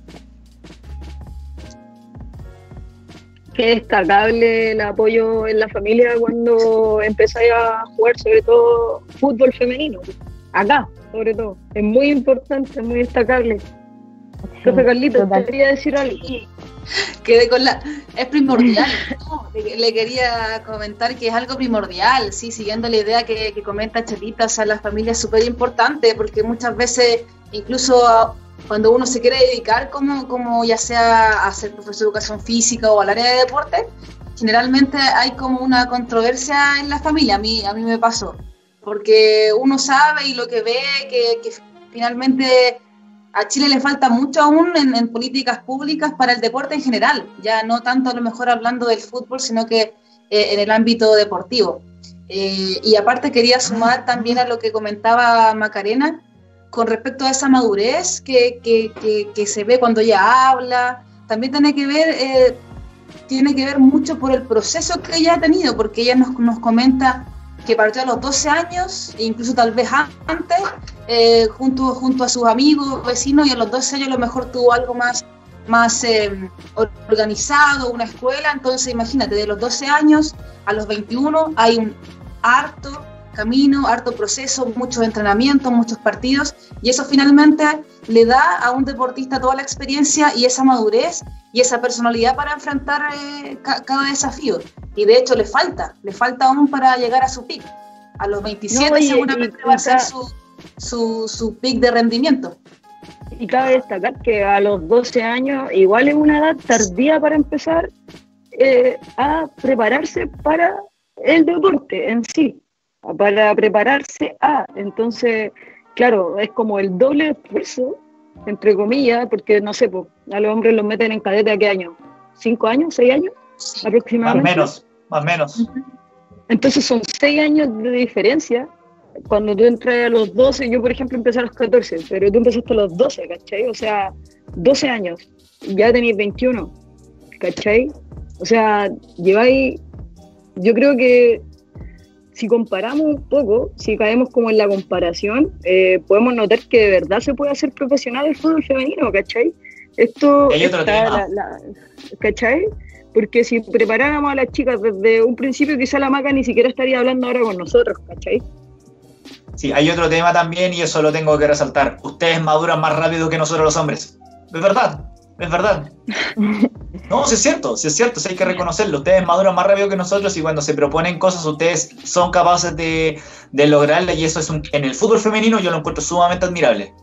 Qué destacable el apoyo en la familia cuando empezáis a jugar, sobre todo fútbol femenino, acá sobre todo, es muy importante, es muy destacable. Sí, profe Carlito, ¿te quería decir algo? Quedé con la... Es primordial, ¿no? le, le quería comentar que es algo primordial, sí, siguiendo la idea que, que comenta Chelita, o sea, la familia es súper importante, porque muchas veces, incluso cuando uno se quiere dedicar, como, como ya sea a ser profesor de educación física o al área de deporte, generalmente hay como una controversia en la familia, a mí, a mí me pasó, porque uno sabe y lo que ve, que, que finalmente a Chile le falta mucho aún en, en políticas públicas para el deporte en general, ya no tanto a lo mejor hablando del fútbol, sino que eh, en el ámbito deportivo. Eh, y aparte quería sumar también a lo que comentaba Macarena, con respecto a esa madurez que, que, que, que se ve cuando ella habla, también tiene que ver, eh, tiene que ver mucho por el proceso que ella ha tenido, porque ella nos, nos comenta que partió a los doce años, e incluso tal vez antes, eh, junto, junto a sus amigos, vecinos, y a los doce años a lo mejor tuvo algo más, más eh, organizado, una escuela. Entonces imagínate, de los doce años a los veintiuno hay un harto camino, harto proceso, muchos entrenamientos, muchos partidos, y eso finalmente le da a un deportista toda la experiencia y esa madurez y esa personalidad para enfrentar eh, ca- cada desafío, y de hecho le falta, le falta aún para llegar a su pick. A los veintisiete no, y, seguramente y, y, va a ser su, su, su pick de rendimiento. Y cabe destacar que a los doce años igual es una edad tardía para empezar eh, a prepararse para el deporte en sí, para prepararse a, entonces, claro, es como el doble esfuerzo, entre comillas, porque no sé, pues, a los hombres los meten en cadete ¿a qué año? ¿Cinco años? ¿Seis años? Aproximadamente. Más menos, más menos. Entonces son seis años de diferencia. Cuando tú entras a los doce, yo por ejemplo empecé a los catorce, pero tú empezaste a los doce, ¿cachai? O sea, doce años, ya tenéis veintiuno, ¿cachai? O sea, lleváis, yo creo que si comparamos un poco, si caemos como en la comparación, eh, podemos notar que de verdad se puede hacer profesional el fútbol femenino, ¿cachai? Esto hay otro está, tema. La, la, ¿cachai? Porque si preparáramos a las chicas desde un principio, quizá la Maca ni siquiera estaría hablando ahora con nosotros, ¿cachai? Sí, hay otro tema también y eso lo tengo que resaltar. Ustedes maduran más rápido que nosotros los hombres. Es verdad, es verdad. No, sí es cierto, sí es cierto, sí hay que reconocerlo. Ustedes maduran más rápido que nosotros y cuando se proponen cosas, ustedes son capaces de, de lograrlas y eso es un, en el fútbol femenino yo lo encuentro sumamente admirable.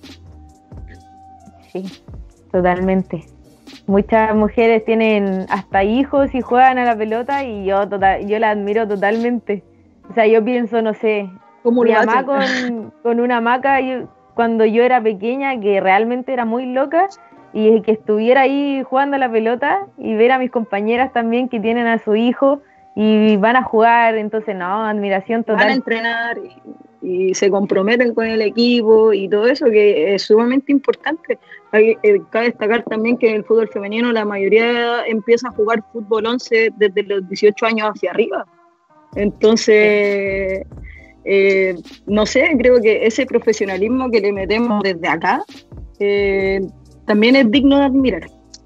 Sí, totalmente. Muchas mujeres tienen hasta hijos y juegan a la pelota y yo total, yo la admiro totalmente. O sea, yo pienso, no sé, mi mamá con, con una hamaca yo, cuando yo era pequeña, que realmente era muy loca, y que estuviera ahí jugando a la pelota y ver a mis compañeras también que tienen a su hijo y van a jugar, entonces no, admiración total. Van a entrenar y, y se comprometen con el equipo y todo eso, que es sumamente importante. Hay, eh, cabe destacar también que en el fútbol femenino la mayoría empieza a jugar fútbol once desde los dieciocho años hacia arriba. Entonces, eh, no sé, creo que ese profesionalismo que le metemos desde acá eh, también es digno de admirar.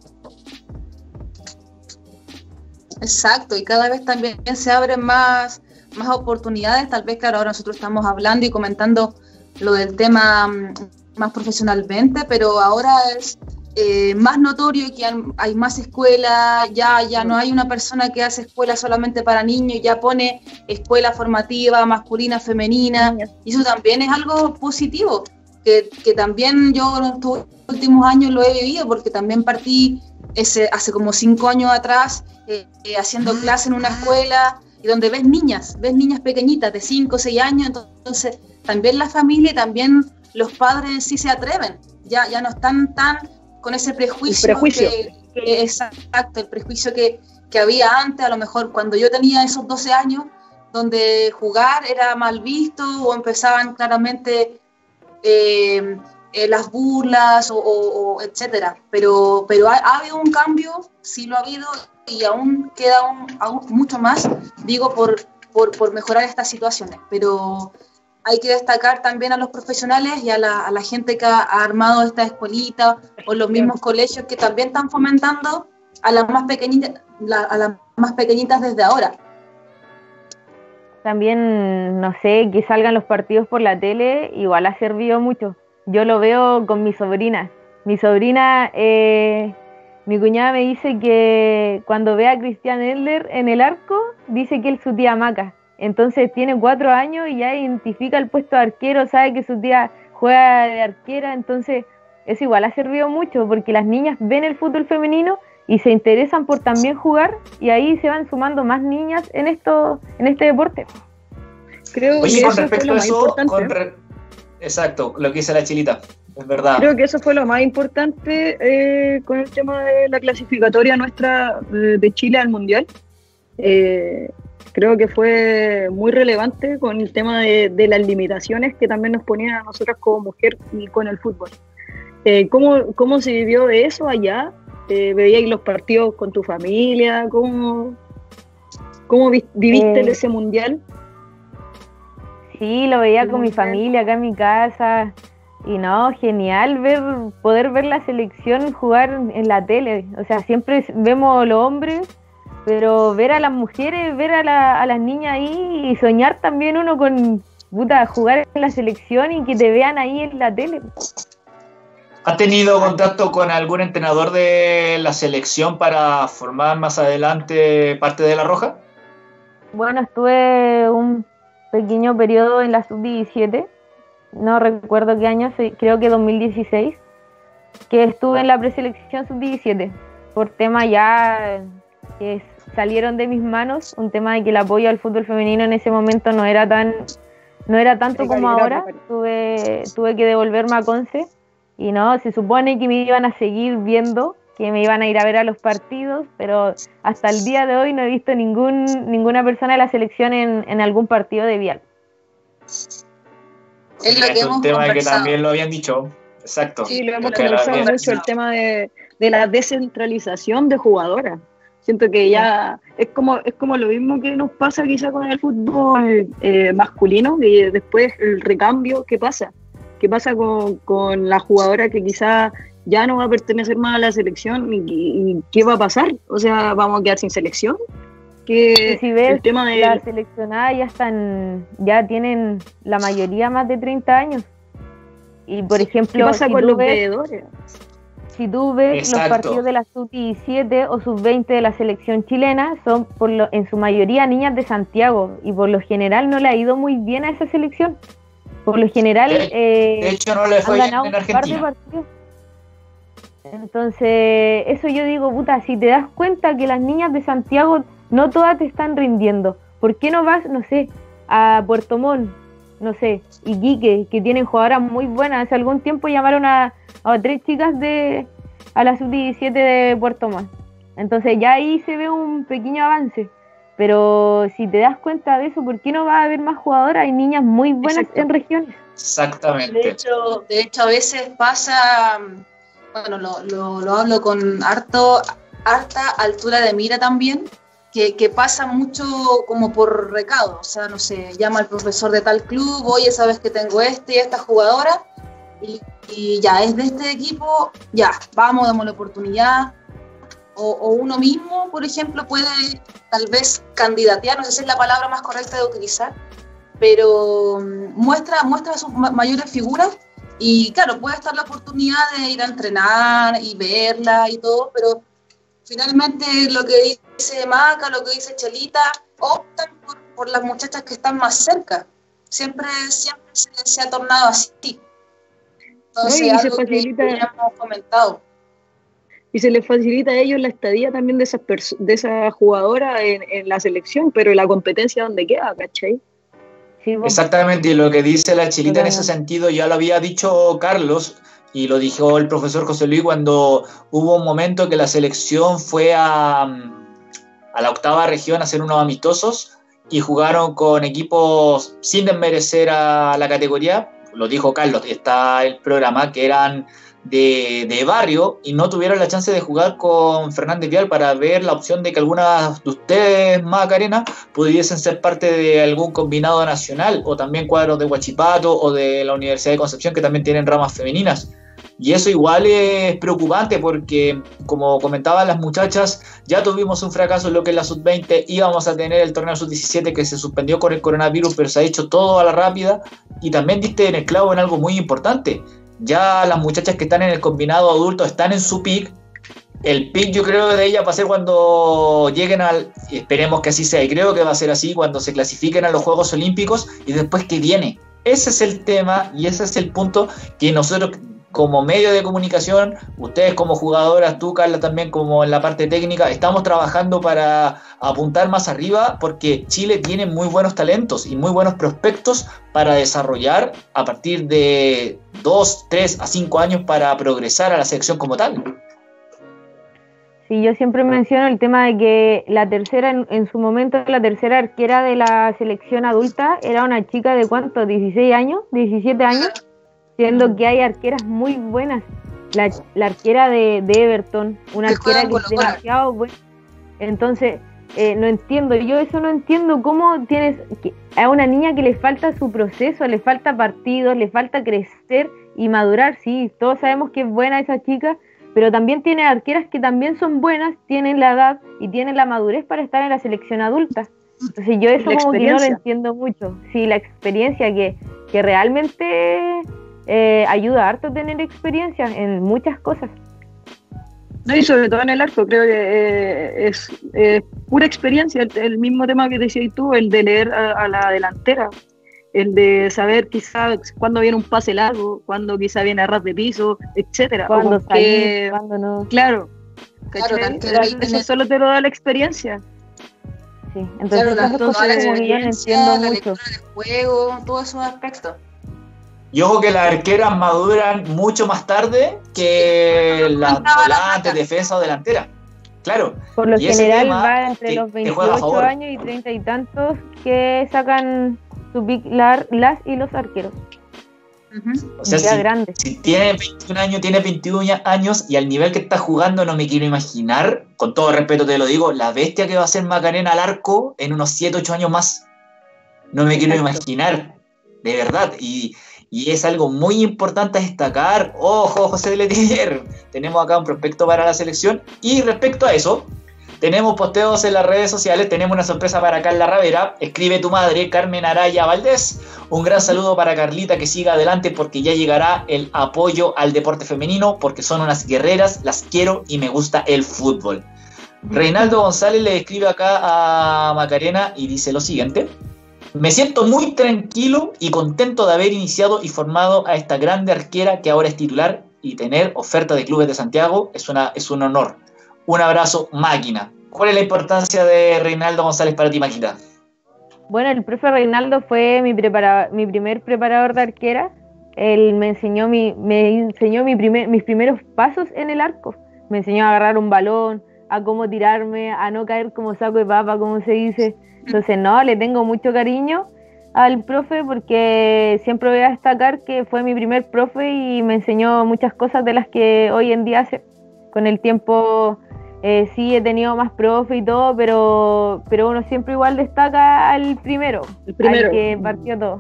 Exacto, y cada vez también se abren más, más oportunidades. Tal vez, claro, ahora nosotros estamos hablando y comentando lo del tema más profesionalmente, pero ahora es eh, más notorio que hay más escuelas, ya, ya no hay una persona que hace escuela solamente para niños, ya pone escuela formativa, masculina, femenina, y eso también es algo positivo, que, que también yo en estos últimos años lo he vivido, porque también partí ese, hace como cinco años atrás, eh, eh, haciendo clase en una escuela, y donde ves niñas, ves niñas pequeñitas de cinco o seis años, entonces también la familia y también los padres en sí se atreven, ya, ya no están tan con ese prejuicio, el prejuicio. Que, que, exacto, el prejuicio que, que había antes, a lo mejor cuando yo tenía esos doce años, donde jugar era mal visto o empezaban claramente eh, eh, las burlas o, o, o etcétera, pero, pero ha, ha habido un cambio, sí lo ha habido y aún queda un, aún mucho más, digo, por, por, por mejorar estas situaciones, pero hay que destacar también a los profesionales y a la, a la gente que ha, ha armado esta escuelita o los mismos colegios que también están fomentando a las más pequeñitas, la, a las más pequeñitas desde ahora. También, no sé, que salgan los partidos por la tele, igual ha servido mucho. Yo lo veo con mi sobrina. Mi sobrina, eh, mi cuñada me dice que cuando ve a Christian Elder en el arco, dice que es su tía Maca. Entonces tiene cuatro años y ya identifica el puesto de arquero, sabe que su tía juega de arquera, entonces eso igual ha servido mucho porque las niñas ven el fútbol femenino y se interesan por también jugar y ahí se van sumando más niñas en esto, en este deporte. Creo Oye, que con eso respecto fue lo a más eso, importante. con re... exacto, lo que dice la Chilita, es verdad. Creo que eso fue lo más importante eh, con el tema de la clasificatoria nuestra de, de Chile al Mundial. Eh, Creo que fue muy relevante con el tema de, de las limitaciones que también nos ponían a nosotras como mujer y con el fútbol. Eh, ¿cómo, ¿Cómo se vivió eso allá? Eh, ¿Veíais los partidos con tu familia? ¿Cómo, cómo vi, viviste eh, ese mundial? Sí, lo veía con mi familia acá en mi casa. Y no, genial ver poder ver la selección jugar en la tele. O sea, siempre vemos los hombres, pero ver a las mujeres, ver a, la, a las niñas ahí y soñar también uno con puta, jugar en la selección y que te vean ahí en la tele. ¿Has tenido contacto con algún entrenador de la selección para formar más adelante parte de La Roja? Bueno, estuve un pequeño periodo en la sub diecisiete, no recuerdo qué año, creo que dos mil dieciséis, que estuve en la preselección sub diecisiete, por tema ya que salieron de mis manos, un tema de que el apoyo al fútbol femenino en ese momento no era tan no era tanto como ahora. Tuve, tuve que devolverme a Conce y no, se supone que me iban a seguir viendo, que me iban a ir a ver a los partidos, pero hasta el día de hoy no he visto ningún ninguna persona de la selección en, en algún partido de Vial. Es, lo que es un tema conversado. Que también lo habían dicho. Exacto. Sí, lo hemos conversado mucho, el tema de, de la descentralización de jugadoras. Siento que ya es como es como lo mismo que nos pasa quizá con el fútbol eh, masculino, y después el recambio, ¿qué pasa? ¿Qué pasa con, con la jugadora que quizá ya no va a pertenecer más a la selección? ¿Y, y qué va a pasar? O sea, ¿vamos a quedar sin selección? Que si ves, el tema de las seleccionadas ya están, ya tienen la mayoría más de treinta años. Y por ejemplo, ¿qué pasa si con los ves, veedores? Si tú ves Exacto. los partidos de la sub diecisiete o sub veinte de la selección chilena, son por lo, en su mayoría niñas de Santiago, y por lo general no le ha ido muy bien a esa selección. Por lo general de, eh, de hecho no le fue han ganado bien en un par de partidos. Entonces, eso yo digo, puta, si te das cuenta que las niñas de Santiago no todas te están rindiendo, ¿por qué no vas, no sé, a Puerto Montt, no sé, Iquique, que tienen jugadoras muy buenas? Hace algún tiempo llamaron a, a tres chicas de a la sub diecisiete de Puerto Montt. Entonces ya ahí se ve un pequeño avance. Pero si te das cuenta de eso, ¿por qué no va a haber más jugadoras? Hay niñas muy buenas Exacto. en regiones. Exactamente. De hecho, de hecho, a veces pasa, bueno, lo, lo, lo hablo con harto, harta altura de mira también, que, que pasa mucho como por recado. O sea, no sé, llama al profesor de tal club, oye, sabes que tengo este y esta jugadora, y, y ya es de este equipo, ya, vamos, damos la oportunidad. O, o uno mismo, por ejemplo, puede tal vez candidatear, no sé si es la palabra más correcta de utilizar, pero muestra, muestra sus ma- mayores figuras, y claro, puede estar la oportunidad de ir a entrenar y verla y todo, pero finalmente lo que dice Maca, lo que dice Chelita, optan por, por las muchachas que están más cerca. Siempre, siempre se, se ha tornado así. Entonces, no, y algo se facilita... que ya hemos comentado. Y se les facilita a ellos la estadía también de esas perso- de esa jugadora en, en la selección, pero la competencia donde queda, ¿cachai? Sí, bueno. Exactamente, y lo que dice la Chelita en ese sentido ya lo había dicho Carlos, y lo dijo el profesor José Luis cuando hubo un momento que la selección fue a, a la octava región a hacer unos amistosos y jugaron con equipos sin desmerecer a la categoría. Lo dijo Carlos, está el programa, que eran de, de barrio, y no tuvieron la chance de jugar con Fernández Vial para ver la opción de que algunas de ustedes, Macarena, pudiesen ser parte de algún combinado nacional, o también cuadros de Huachipato o de la Universidad de Concepción, que también tienen ramas femeninas. Y eso igual es preocupante porque, como comentaban las muchachas, ya tuvimos un fracaso en lo que es la sub veinte, íbamos a tener el torneo sub diecisiete que se suspendió con el coronavirus, pero se ha hecho todo a la rápida, y también diste en el clavo en algo muy importante. Ya las muchachas que están en el combinado adulto están en su pick. El pick yo creo de ellas va a ser cuando lleguen al, esperemos que así sea, y creo que va a ser así cuando se clasifiquen a los Juegos Olímpicos, y después ¿qué viene? Ese es el tema y ese es el punto que nosotros como medio de comunicación, ustedes como jugadoras, tú Carla también como en la parte técnica, estamos trabajando para apuntar más arriba, porque Chile tiene muy buenos talentos y muy buenos prospectos para desarrollar a partir de dos, tres a cinco años para progresar a la selección como tal. Sí, yo siempre menciono el tema de que la tercera, en, en su momento, la tercera arquera de la selección adulta era una chica de ¿cuánto? dieciséis años, diecisiete años, siendo que hay arqueras muy buenas. La, la arquera de, de Everton, una arquera que es demasiado buena. Entonces, eh, no entiendo, yo eso no entiendo, cómo tienes que, a una niña que le falta su proceso, le falta partidos, le falta crecer y madurar. Sí, todos sabemos que es buena esa chica, pero también tiene arqueras que también son buenas, tienen la edad y tienen la madurez para estar en la selección adulta. Entonces yo eso como que no lo entiendo mucho. Sí, la experiencia que, que realmente eh, ayuda harto a tener experiencia en muchas cosas. No, y sobre todo en el arco, creo que eh, es eh, pura experiencia, el, el mismo tema que decías tú, el de leer a, a la delantera, el de saber quizá cuándo viene un pase largo, cuándo quizá viene a ras de piso, etcétera. Cuándo salir, cuándo no. Claro, Claro, eso solo te lo da la experiencia. Sí, entonces claro, esas cosas como que yo no entiendo la mucho. del juego, todos esos aspectos. Y ojo que las arqueras maduran mucho más tarde que las volantes, defensa o delantera. Claro. Por lo y ese general tema va entre te- los te juega a veintiocho favor. años y treinta y tantos que sacan su big lar, las y los arqueros. Uh-huh. O sea, ya si, grandes. si tienes veintiún años, tienes veintiún años y al nivel que estás jugando no me quiero imaginar, con todo respeto te lo digo, la bestia que va a ser Macarena al arco en unos siete, ocho años más. No me quiero Exacto. imaginar, de verdad. Y, y es algo muy importante a destacar. Ojo, José Letier, tenemos acá un prospecto para la selección. Y respecto a eso, tenemos posteos en las redes sociales, tenemos una sorpresa para Carla Ravera, escribe tu madre, Carmen Araya Valdés, un gran saludo para Carlita, que siga adelante porque ya llegará el apoyo al deporte femenino, porque son unas guerreras, las quiero y me gusta el fútbol. Reinaldo González le escribe acá a Macarena y dice lo siguiente: me siento muy tranquilo y contento de haber iniciado y formado a esta grande arquera que ahora es titular, y tener oferta de clubes de Santiago es, una, es un honor. Un abrazo, máquina. ¿Cuál es la importancia de Reinaldo González para ti, Maquita? Bueno, el profe Reinaldo fue mi prepara- mi primer preparador de arquera. Él me enseñó mi, me enseñó mi primer, mis primeros pasos en el arco. Me enseñó a agarrar un balón, a cómo tirarme, a no caer como saco de papa, como se dice. Entonces, no, le tengo mucho cariño al profe porque siempre voy a destacar que fue mi primer profe y me enseñó muchas cosas de las que hoy en día hace. Con el tiempo eh, sí he tenido más profe y todo, pero, pero uno siempre igual destaca al primero, El primero. al que partió todo.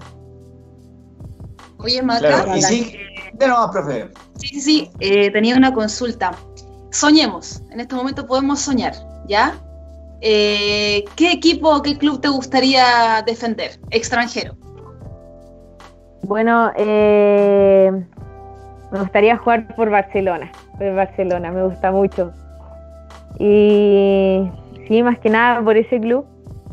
Oye, Maca, Claro, y sí, de nuevo, profe. sí, sí, sí, eh, tenía una consulta. Soñemos, en este momento podemos soñar, ¿ya? Eh, ¿Qué equipo o qué club te gustaría defender, extranjero? Bueno, eh, me gustaría jugar por Barcelona, por Barcelona, me gusta mucho. Y sí, más que nada por ese club.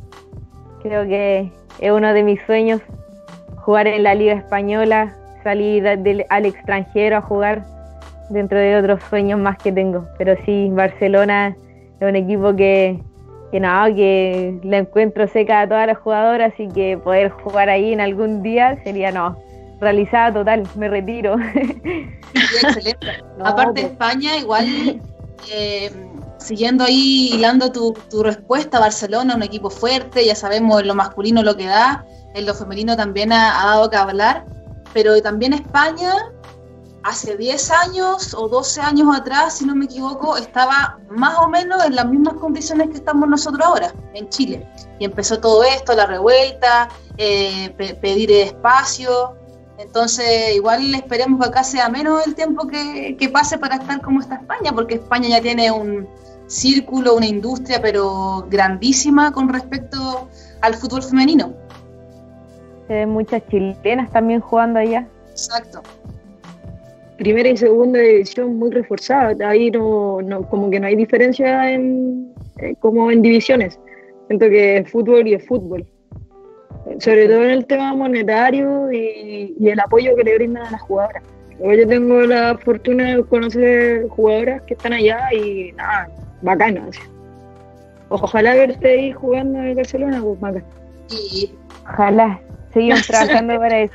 Creo que es uno de mis sueños, jugar en la Liga Española, salir del, al extranjero a jugar, dentro de otros sueños más que tengo. Pero sí, Barcelona es un equipo que, que no, que le encuentro seca a todas las jugadoras, y que poder jugar ahí en algún día sería, no, realizada total, me retiro. Sí, excelente. No, Aparte de pues. España, igual, eh, siguiendo ahí, hilando tu, tu respuesta, Barcelona, un equipo fuerte, ya sabemos en lo masculino lo que da, en lo femenino también ha, ha dado que hablar, pero también España, hace diez años o doce años atrás, si no me equivoco, estaba más o menos en las mismas condiciones que estamos nosotros ahora, en Chile. Y empezó todo esto, la revuelta, eh, pe- pedir espacio. Entonces, igual esperemos que acá sea menos el tiempo que, que pase para estar como está España, porque España ya tiene un círculo, una industria, pero grandísima con respecto al fútbol femenino. Se ven muchas chilenas también jugando allá. Exacto. Primera y segunda división muy reforzada, ahí no, no como que no hay diferencia en eh, como en divisiones. Siento que es fútbol y es fútbol, sobre todo en el tema monetario y, y el apoyo que le brindan a las jugadoras. Luego yo tengo la fortuna de conocer jugadoras que están allá y nada, bacanas. Así. Ojalá verte ahí jugando en el Barcelona, pues bacán. Y Ojalá, seguimos trabajando para eso.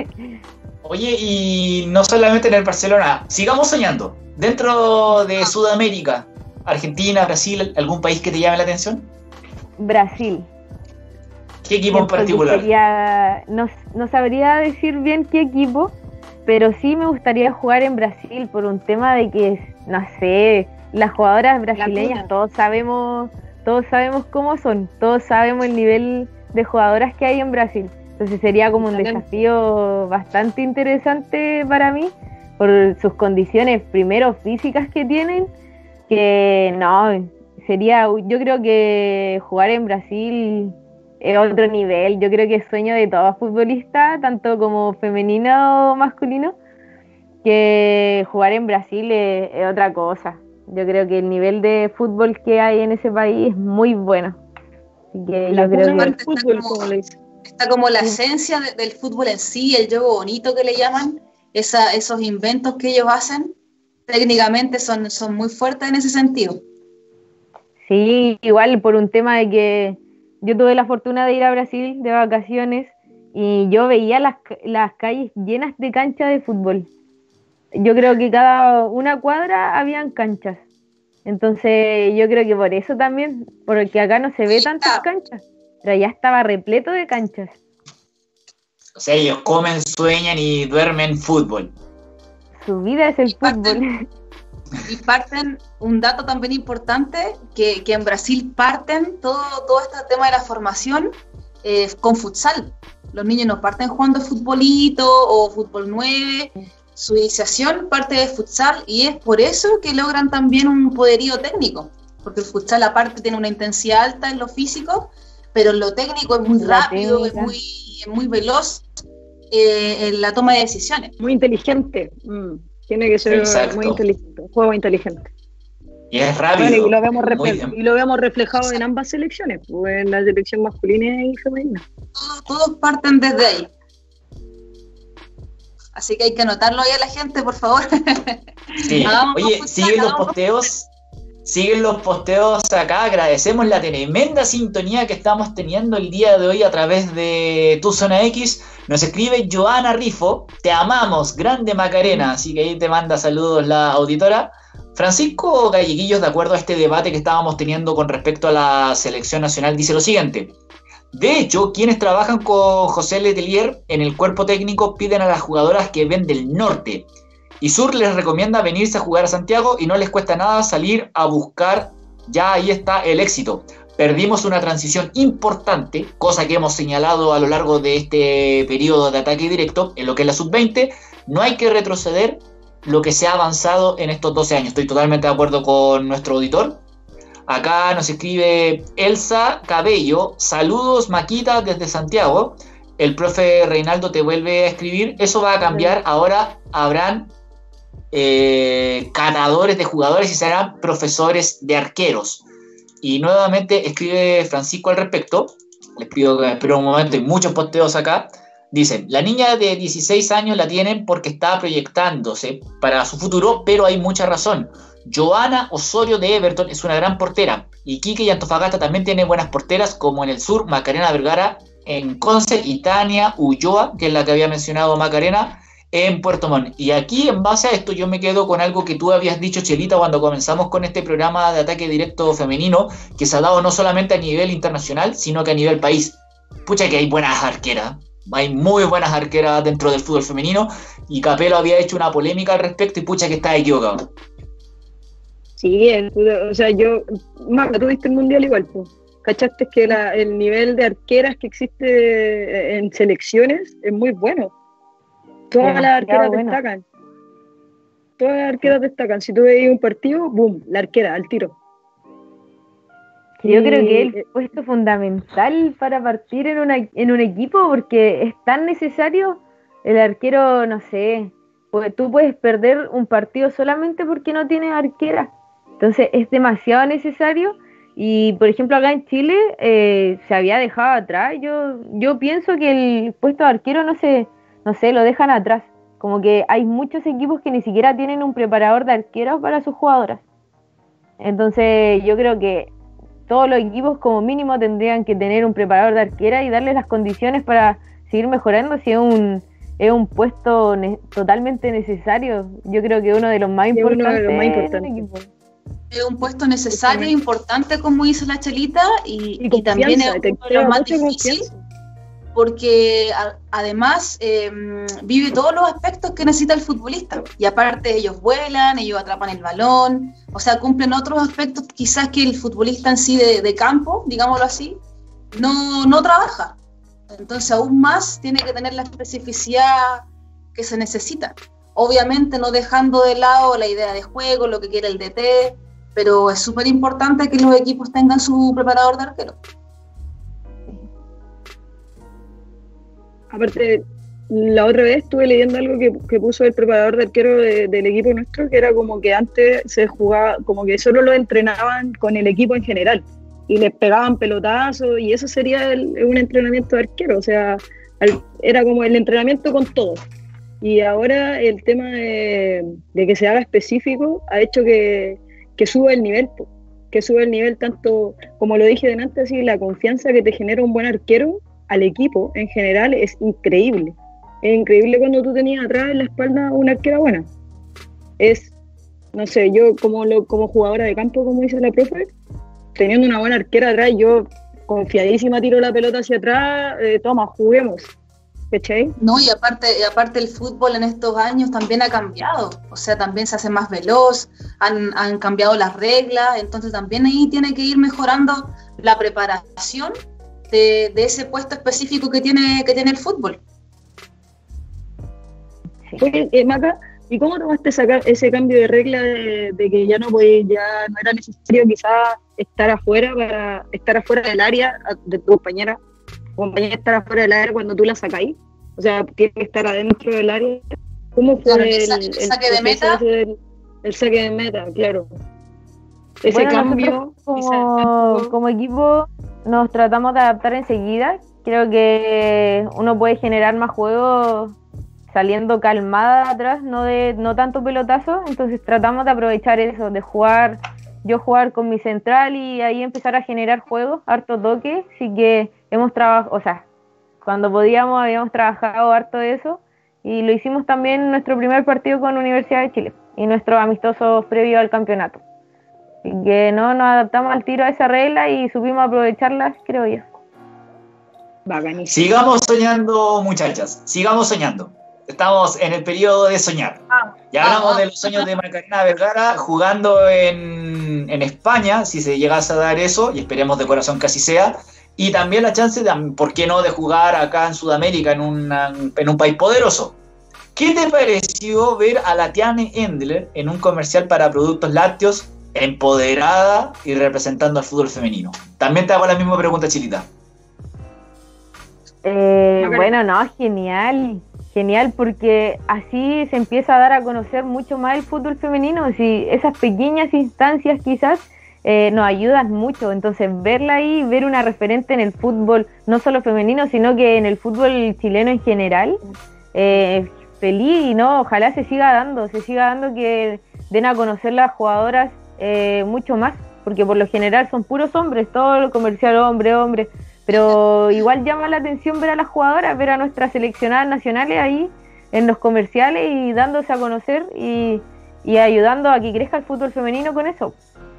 Oye, y no solamente en el Barcelona, sigamos soñando. Dentro de Sudamérica, Argentina, Brasil, ¿algún país que te llame la atención? Brasil. ¿Qué equipo en Siento que particular? sería- no, no sabría decir bien qué equipo, pero sí me gustaría jugar en Brasil por un tema de que, no sé, las jugadoras brasileñas, tuna. todos sabemos, todos sabemos cómo son, todos sabemos el nivel de jugadoras que hay en Brasil. Entonces sería como un Talento. desafío bastante interesante para mí, por sus condiciones, primero físicas que tienen, que no, sería, yo creo que jugar en Brasil es otro nivel. Yo creo que es sueño de todo futbolista, tanto como femenino o masculino, que jugar en Brasil es, es otra cosa. Yo creo que el nivel de fútbol que hay en ese país es muy bueno. Así que La yo creo cuna que del fútbol, como le dicen. está como la esencia de- del fútbol en sí, el juego bonito que le llaman, esa, esos inventos que ellos hacen, técnicamente son, son muy fuertes en ese sentido. Sí, igual por un tema de que yo tuve la fortuna de ir a Brasil de vacaciones y yo veía las, las calles llenas de canchas de fútbol. Yo creo que cada una cuadra habían canchas. Entonces yo creo que por eso también, porque acá no se ve tantas canchas, pero allá estaba repleto de canchas. O sea, ellos comen, sueñan y duermen fútbol. Su vida es el y parten, fútbol. Y parten, un dato también importante, que, que en Brasil parten todo, todo este tema de la formación eh, con futsal. Los niños no parten jugando futbolito o fútbol nueve, su iniciación parte de futsal y es por eso que logran también un poderío técnico, porque el futsal aparte tiene una intensidad alta en lo físico, pero en lo técnico es muy La rápido, es técnica. muy, es muy veloz eh, en la toma de decisiones. Muy inteligente. Mm, tiene que ser Exacto. muy inteligente, un juego inteligente. Y es rápido. Bueno, y, lo vemos muy refle- bien. y lo vemos reflejado en ambas selecciones, pues, en la selección masculina y femenina. Todos, todos parten desde ahí. Así que hay que anotarlo ahí a la gente, por favor. Sí. Hagamos Oye, futsal, siguen los hagamos posteos, siguen los posteos acá, agradecemos la tremenda sintonía que estamos teniendo el día de hoy a través de Tu Zona X. Nos escribe Joana Rifo, te amamos, grande Macarena, así que ahí te manda saludos la auditora. Francisco Galleguillos, de acuerdo a este debate que estábamos teniendo con respecto a la selección nacional, dice lo siguiente: de hecho, quienes trabajan con José Letelier en el cuerpo técnico piden a las jugadoras que ven del norte, y Sur les recomienda venirse a jugar a Santiago y no les cuesta nada salir a buscar, ya ahí está el éxito. Perdimos una transición importante, cosa que hemos señalado a lo largo de este periodo de ataque directo en lo que es la sub veinte. No hay que retroceder lo que se ha avanzado en estos doce años. Estoy totalmente de acuerdo con nuestro auditor. Acá nos escribe Elsa Cabello, saludos Maquita desde Santiago. El profe Reinaldo te vuelve a escribir, eso va a cambiar, ahora habrán eh, catadores de jugadores y serán profesores de arqueros. Y nuevamente escribe Francisco al respecto, les pido que esperen un momento, hay muchos posteos acá. Dicen, la niña de dieciséis años la tienen porque está proyectándose para su futuro, pero hay mucha razón. Joana Osorio de Everton es una gran portera. Iquique y Antofagasta también tienen buenas porteras, como en el sur, Macarena Vergara en Conce y Tania Ulloa, que es la que había mencionado Macarena, en Puerto Montt. Y aquí, en base a esto, yo me quedo con algo que tú habías dicho, Chelita, cuando comenzamos con este programa de ataque directo femenino, que se ha dado no solamente a nivel internacional, sino que a nivel país. Pucha que hay buenas arqueras. Hay muy buenas arqueras dentro del fútbol femenino, y Capello había hecho una polémica al respecto y pucha que está equivocado. Sí, el, o sea, yo, Maca, tú viste el mundial igual, pues. ¿Cachaste que la, el nivel de arqueras que existe en selecciones es muy bueno? Todas las arqueras bueno. destacan. Todas las arqueras destacan. Si tú veías un partido, boom, la arquera, al tiro. Yo y, creo que es el puesto fundamental para partir en, una, en un equipo, porque es tan necesario el arquero, no sé, pues tú puedes perder un partido solamente porque no tienes arquera. Entonces es demasiado necesario. Y por ejemplo acá en Chile eh, se había dejado atrás. Yo yo pienso que el puesto de arquero no se, no sé, lo dejan atrás. Como que hay muchos equipos que ni siquiera tienen un preparador de arqueros para sus jugadoras. Entonces yo creo que todos los equipos como mínimo tendrían que tener un preparador de arquera y darles las condiciones para seguir mejorando. Si es un es un puesto ne- totalmente necesario, yo creo que uno de los más sí, importantes, uno de los más importantes. En el equipo. Es un puesto necesario, e importante, como dice la Chelita, y, y, y también es uno de los más difíciles, porque a, además eh, vive todos los aspectos que necesita el futbolista, y aparte ellos vuelan, ellos atrapan el balón, o sea, cumplen otros aspectos quizás que el futbolista en sí de, de campo, digámoslo así, no, no trabaja. Entonces aún más tiene que tener la especificidad que se necesita. Obviamente no dejando de lado la idea de juego, lo que quiere el D T, pero es súper importante que los equipos tengan su preparador de arquero. Aparte, la otra vez estuve leyendo algo que, que puso el preparador de arquero de, del equipo nuestro, que era como que antes se jugaba, como que solo lo entrenaban con el equipo en general, y les pegaban pelotazos, y eso sería el, un entrenamiento de arquero, o sea, al, era como el entrenamiento con todos. y ahora el tema de, de que se haga específico ha hecho que, que suba el nivel, po, que suba el nivel tanto, como lo dije delante, así, la confianza que te genera un buen arquero al equipo en general es increíble. Es increíble cuando tú tenías atrás en la espalda una arquera buena. Es, no sé, yo como, lo, como jugadora de campo, como dice la profe, teniendo una buena arquera atrás, yo confiadísima tiro la pelota hacia atrás, eh, toma, juguemos. ¿Cachai? No, y aparte, y aparte el fútbol en estos años también ha cambiado, o sea, también se hace más veloz, han, han cambiado las reglas, entonces también ahí tiene que ir mejorando la preparación de, de ese puesto específico que tiene, que tiene el fútbol. Oye, eh, Maca, ¿y cómo tomaste esa, ese cambio de regla de, de que ya no podía, ya no era necesario quizás estar afuera para estar afuera del área de tu compañera? compañía estar afuera del área cuando tú la sacáis, o sea, tiene que estar adentro del área. ¿Cómo fue claro, el, el, saque, el, el saque de meta? El, el saque de meta, claro. Ese bueno, cambio... Como, esa... como equipo nos tratamos de adaptar enseguida. Creo que uno puede generar más juego saliendo calmada atrás, no de no tanto pelotazo, entonces tratamos de aprovechar eso, de jugar, yo jugar con mi central y ahí empezar a generar juegos, harto toque, así que hemos trabajado, o sea, cuando podíamos habíamos trabajado harto de eso y lo hicimos también en nuestro primer partido con Universidad de Chile y nuestros amistosos previos al campeonato. Así que no nos adaptamos al tiro a esa regla y supimos aprovecharlas, creo yo. Bacanísimo. Sigamos soñando, muchachas, sigamos soñando. Estamos en el periodo de soñar. Ya hablamos de los sueños de Macarena Vergara jugando en, en España, si se llegase a dar eso, y esperemos de corazón que así sea. Y también la chance, de, ¿por qué no?, de jugar acá en Sudamérica, en, una, en un país poderoso. ¿Qué te pareció ver a la Tiane Endler en un comercial para productos lácteos, empoderada y representando al fútbol femenino? También te hago la misma pregunta, Chilita. Eh, bueno, no, genial. Genial, porque así se empieza a dar a conocer mucho más el fútbol femenino. Si esas pequeñas instancias quizás eh, nos ayudan mucho. Entonces verla ahí, ver una referente en el fútbol, no solo femenino, sino que en el fútbol chileno en general, eh, feliz, y no, ojalá se siga dando, se siga dando que den a conocer las jugadoras eh, mucho más, porque por lo general son puros hombres, todo el comercial hombre, hombre. Pero igual llama la atención ver a las jugadoras, ver a nuestras seleccionadas nacionales ahí en los comerciales y dándose a conocer y, y ayudando a que crezca el fútbol femenino con eso.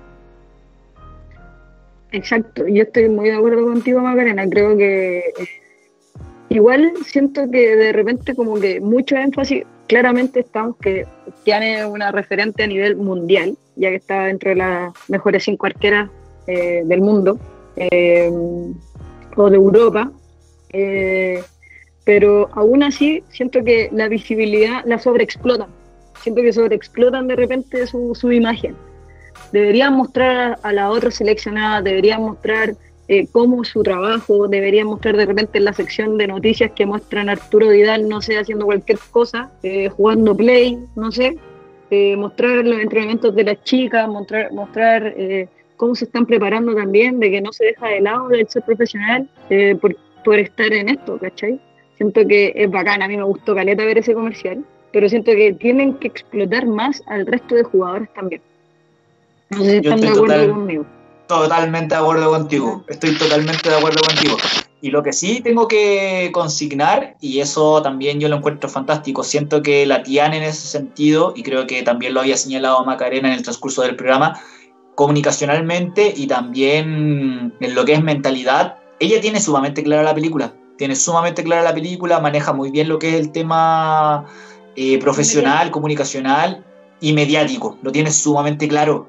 Exacto, yo estoy muy de acuerdo contigo, Macarena. Creo que eh, igual siento que de repente como que mucho énfasis, claramente estamos que tiene una referente a nivel mundial, ya que está dentro de las mejores cinco arqueras eh, del mundo. Eh, o de Europa, eh, pero aún así siento que la visibilidad la sobreexplotan, siento que sobreexplotan de repente su, su imagen. Deberían mostrar a, a la otra seleccionada, deberían mostrar eh, cómo su trabajo, deberían mostrar de repente en la sección de noticias que muestran a Arturo Vidal, no sé, haciendo cualquier cosa, eh, jugando play, no sé, eh, mostrar los entrenamientos de las chicas, mostrar, mostrar eh, cómo se están preparando también, de que no se deja de lado el ser profesional eh, por, por estar en esto, ¿cachai? Siento que es bacán, a mí me gustó caleta ver ese comercial, pero siento que tienen que explotar más al resto de jugadores también. No sé si están de acuerdo total, conmigo. Totalmente de acuerdo contigo, estoy totalmente de acuerdo contigo. Y lo que sí tengo que consignar, y eso también yo lo encuentro fantástico, siento que la Tiane en ese sentido, y creo que también lo había señalado Macarena en el transcurso del programa, comunicacionalmente y también en lo que es mentalidad, ella tiene sumamente clara la película, tiene sumamente clara la película, maneja muy bien lo que es el tema eh, profesional, comunicacional y mediático, lo tiene sumamente claro.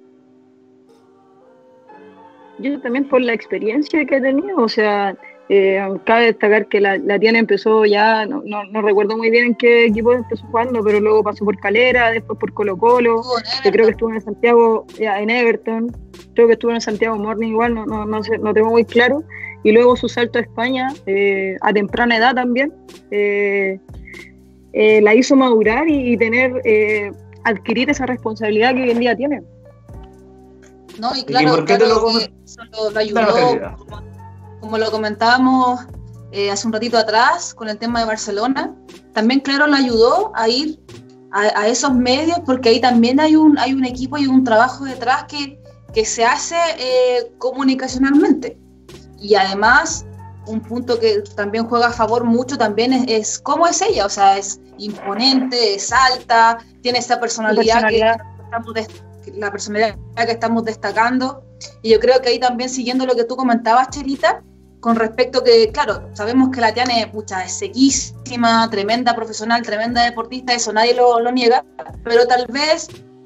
Yo también por la experiencia que he tenido, o sea, eh, cabe destacar que la, la Tiana empezó ya, no, no, no recuerdo muy bien en qué equipo empezó jugando, pero luego pasó por Calera, después por Colo Colo, que creo que estuvo en Santiago, ya, en Everton, creo que estuvo en Santiago Morning igual, no, no, no, sé, no tengo muy claro, y luego su salto a España, eh, a temprana edad también, eh, eh, la hizo madurar y, y tener, eh, adquirir esa responsabilidad que hoy en día tiene. No, y claro, ¿Y por qué claro te lo, que eso lo, lo ayudó, como, como lo comentábamos eh, hace un ratito atrás con el tema de Barcelona, también claro le ayudó a ir a, a esos medios, porque ahí también hay un, hay un equipo y un trabajo detrás que, que se hace eh, comunicacionalmente. Y además, un punto que también juega a favor mucho también es, es cómo es ella, o sea, es imponente, es alta, tiene esa personalidad, personalidad. Que estamos de, la personalidad que estamos destacando. Y yo creo que ahí también, siguiendo lo que tú comentabas, Chelita, con respecto que, claro, sabemos que la Tiane pucha, es sequísima, tremenda profesional, tremenda deportista, eso nadie lo, lo niega, pero tal vez,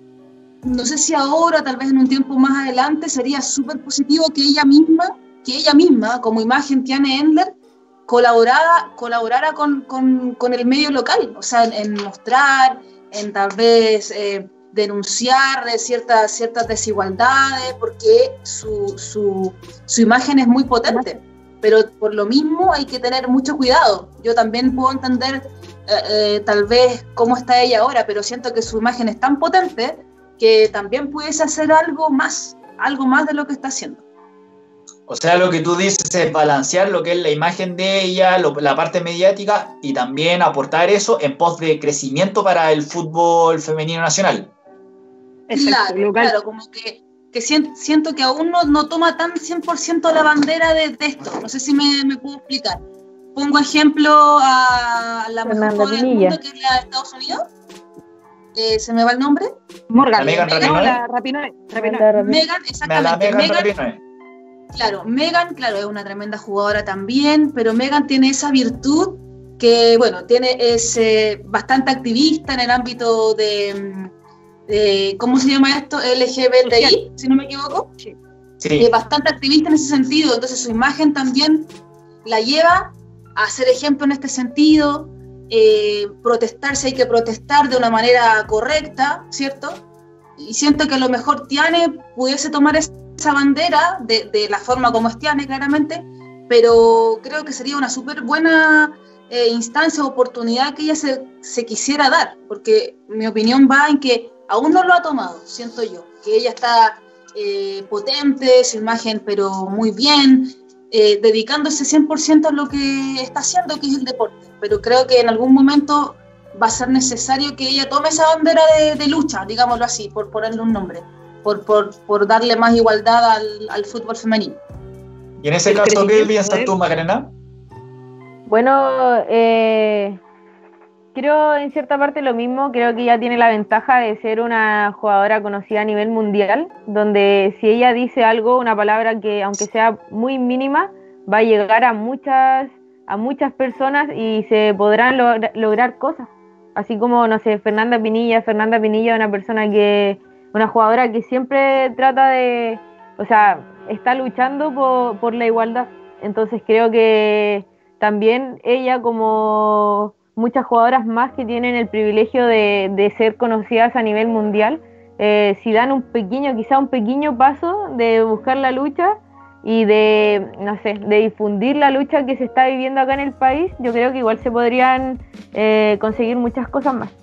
no sé si ahora, tal vez en un tiempo más adelante, sería súper positivo que ella misma, que ella misma, como imagen Tiane Endler, colaborara, colaborara con, con, con el medio local, o sea, en, en mostrar, en tal vez eh, denunciar de ciertas, ciertas desigualdades, porque su, su, su imagen es muy potente. Pero por lo mismo hay que tener mucho cuidado. Yo también puedo entender eh, eh, tal vez cómo está ella ahora, pero siento que su imagen es tan potente que también pudiese hacer algo más, algo más de lo que está haciendo. O sea, lo que tú dices es balancear lo que es la imagen de ella, lo, la parte mediática, y también aportar eso en pos de crecimiento para el fútbol femenino nacional. Exacto, claro, claro, como que que siento que aún no, no toma tan cien por ciento la bandera de, de esto. No sé si me, me puedo explicar. Pongo ejemplo a la mejor jugadora del mundo, que es la de Estados Unidos. Eh, ¿Se me va el nombre? Morgan. Megan Rapinoe. Megan, exactamente. Megan Rapinoe. Claro, Megan, claro, es una tremenda jugadora también, pero Megan tiene esa virtud que, bueno, tiene es eh, bastante activista en el ámbito de... Eh, ¿cómo se llama esto? L G B T I, si no me equivoco. Sí. Sí. Eh, bastante activista en ese sentido, entonces su imagen también la lleva a ser ejemplo en este sentido. Eh, protestar si hay que protestar de una manera correcta, ¿cierto? Y siento que a lo mejor Tiane pudiese tomar esa bandera de, de la forma como es Tiane, claramente, pero creo que sería una súper buena eh, instancia o oportunidad que ella se, se quisiera dar, porque mi opinión va en que aún no lo ha tomado, siento yo, que ella está eh, potente, su imagen, pero muy bien, eh, dedicándose cien por ciento a lo que está haciendo, que es el deporte. Pero creo que en algún momento va a ser necesario que ella tome esa bandera de, de lucha, digámoslo así, por ponerle un nombre, por, por, por darle más igualdad al, al fútbol femenino. ¿Y en ese el caso qué piensas tú, Macarena? Bueno, eh... creo en cierta parte lo mismo, creo que ella tiene la ventaja de ser una jugadora conocida a nivel mundial, donde si ella dice algo, una palabra que aunque sea muy mínima, va a llegar a muchas, a muchas personas y se podrán log- lograr cosas. Así como, no sé, Fernanda Pinilla, Fernanda Pinilla es una persona que, una jugadora que siempre trata de, o sea, está luchando por, por la igualdad. Entonces creo que también ella, como muchas jugadoras más que tienen el privilegio de, de ser conocidas a nivel mundial, eh, si dan un pequeño, quizá un pequeño paso de buscar la lucha y de, no sé, de difundir la lucha que se está viviendo acá en el país, yo creo que igual se podrían eh, conseguir muchas cosas más.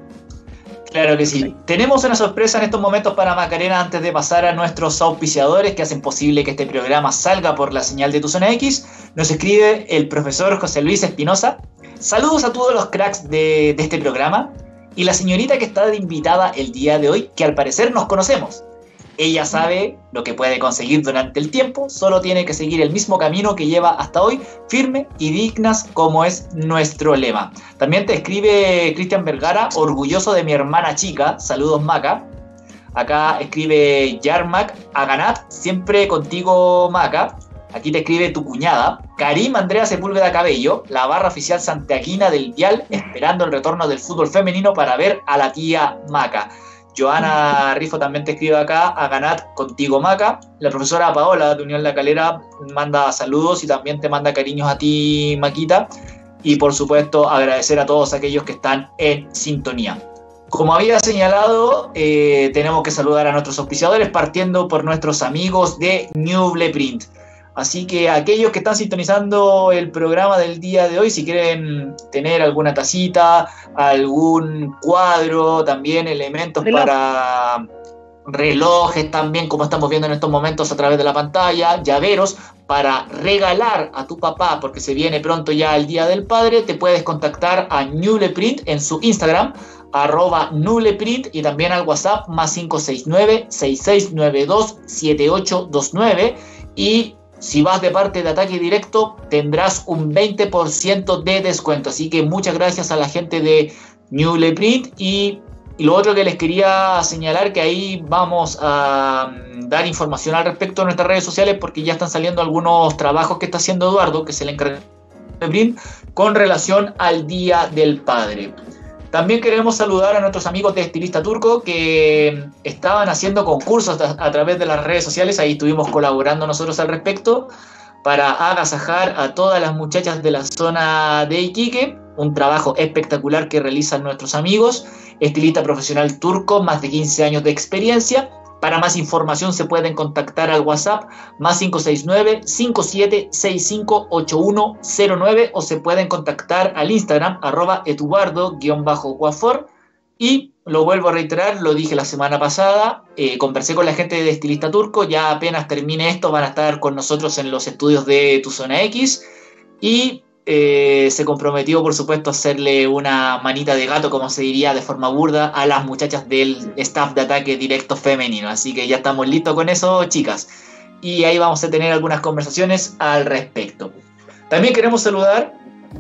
Claro que sí. Tenemos una sorpresa en estos momentos para Macarena antes de pasar a nuestros auspiciadores que hacen posible que este programa salga por la señal de Tu Zona X. Nos escribe el profesor José Luis Espinosa. Saludos a todos los cracks de, de este programa y la señorita que está de invitada el día de hoy, que al parecer nos conocemos. Ella sabe lo que puede conseguir durante el tiempo, solo tiene que seguir el mismo camino que lleva hasta hoy, firme y dignas como es nuestro lema. También te escribe Cristian Vergara, orgulloso de mi hermana chica, saludos Maca. Acá escribe Yarmac Aganat, siempre contigo Maca. Aquí te escribe tu cuñada, Karim Andrea Sepúlveda Cabello, la barra oficial santiaguina del Vial, esperando el retorno del fútbol femenino para ver a la tía Maca. Joana Rifo también te escribe acá, a Ganat contigo Maca. La profesora Paola de Unión La Calera manda saludos y también te manda cariños a ti, Maquita. Y por supuesto agradecer a todos aquellos que están en sintonía. Como había señalado, eh, tenemos que saludar a nuestros auspiciadores partiendo por nuestros amigos de Ñuble Print. Así que aquellos que están sintonizando el programa del día de hoy, si quieren tener alguna tacita, algún cuadro, también elementos para relojes también, como estamos viendo en estos momentos a través de la pantalla, llaveros para regalar a tu papá, porque se viene pronto ya el Día del Padre. Te puedes contactar a Nuleprint en su Instagram, arroba Nuleprint, y también al WhatsApp más cinco seis nueve, seis seis nueve dos, siete ocho dos nueve. Y si vas de parte de Ataque Directo tendrás un veinte por ciento de descuento. Así que muchas gracias a la gente de Nuleprint. Y Y lo otro que les quería señalar, que ahí vamos a dar información al respecto en nuestras redes sociales, porque ya están saliendo algunos trabajos que está haciendo Eduardo, que se le encarga de Print, con relación al Día del Padre. También queremos saludar a nuestros amigos de Estilista Turco, que estaban haciendo concursos a, a través de las redes sociales. Ahí estuvimos colaborando nosotros al respecto, para agasajar a todas las muchachas de la zona de Iquique. Un trabajo espectacular que realizan nuestros amigos. Estilista profesional turco, más de quince años de experiencia. Para más información se pueden contactar al WhatsApp más cinco seis nueve, cinco siete seis cinco, ocho uno cero nueve, o se pueden contactar al Instagram arroba etubardo-guafor. Y lo vuelvo a reiterar, lo dije la semana pasada, eh, conversé con la gente de Estilista Turco, ya apenas termine esto van a estar con nosotros en los estudios de Tu Zona X, y eh, se comprometió, por supuesto, a hacerle una manita de gato, como se diría de forma burda, a las muchachas del staff de Ataque Directo femenino. Así que ya estamos listos con eso, chicas. Y ahí vamos a tener algunas conversaciones al respecto. También queremos saludar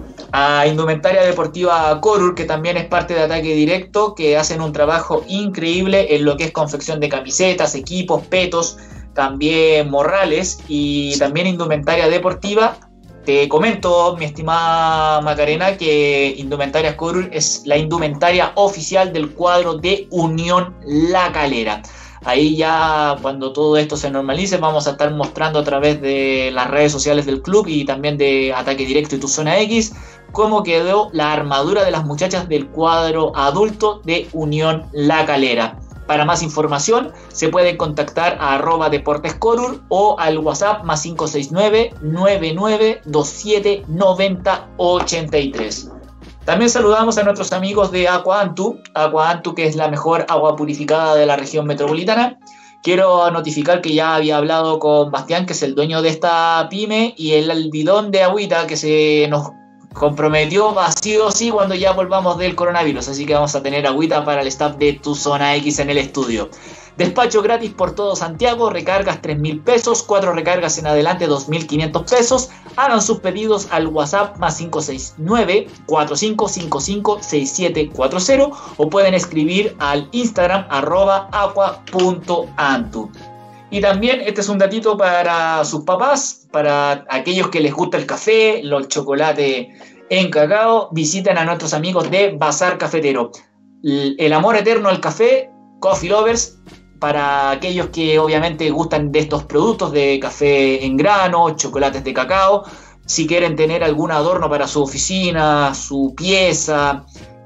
a Indumentaria Deportiva Corur, que también es parte de Ataque Directo, que hacen un trabajo increíble en lo que es confección de camisetas, equipos, petos, también morrales, y también indumentaria deportiva. Te comento, mi estimada Macarena, que Indumentaria Corur es la indumentaria oficial del cuadro de Unión La Calera. Ahí ya, cuando todo esto se normalice, vamos a estar mostrando a través de las redes sociales del club y también de Ataque Directo y Tu Zona X cómo quedó la armadura de las muchachas del cuadro adulto de Unión La Calera. Para más información se pueden contactar a arroba deportescorur o al WhatsApp más cinco seis nueve, nueve nueve dos siete, nueve cero ocho tres. También saludamos a nuestros amigos de Aqua Antu, Aqua Antu, que es la mejor agua purificada de la región metropolitana. Quiero notificar que ya había hablado con Bastián, que es el dueño de esta pyme, y el bidón de agüita que se nos comprometió vacío sí cuando ya volvamos del coronavirus, así que vamos a tener agüita para el staff de Tu Zona X en el estudio. Despacho gratis por todo Santiago, recargas tres mil pesos, cuatro recargas en adelante dos mil quinientos pesos. Hagan sus pedidos al WhatsApp más cinco seis nueve, cuatro cinco cinco cinco, seis siete cuatro cero, o pueden escribir al Instagram arroba aqua punto antu. Y también este es un datito para sus papás, para aquellos que les gusta el café, el chocolate en cacao, visiten a nuestros amigos de Bazar Cafetero. El amor eterno al café, Coffee Lovers, para aquellos que obviamente gustan de estos productos de café en grano, chocolates de cacao. Si quieren tener algún adorno para su oficina, su pieza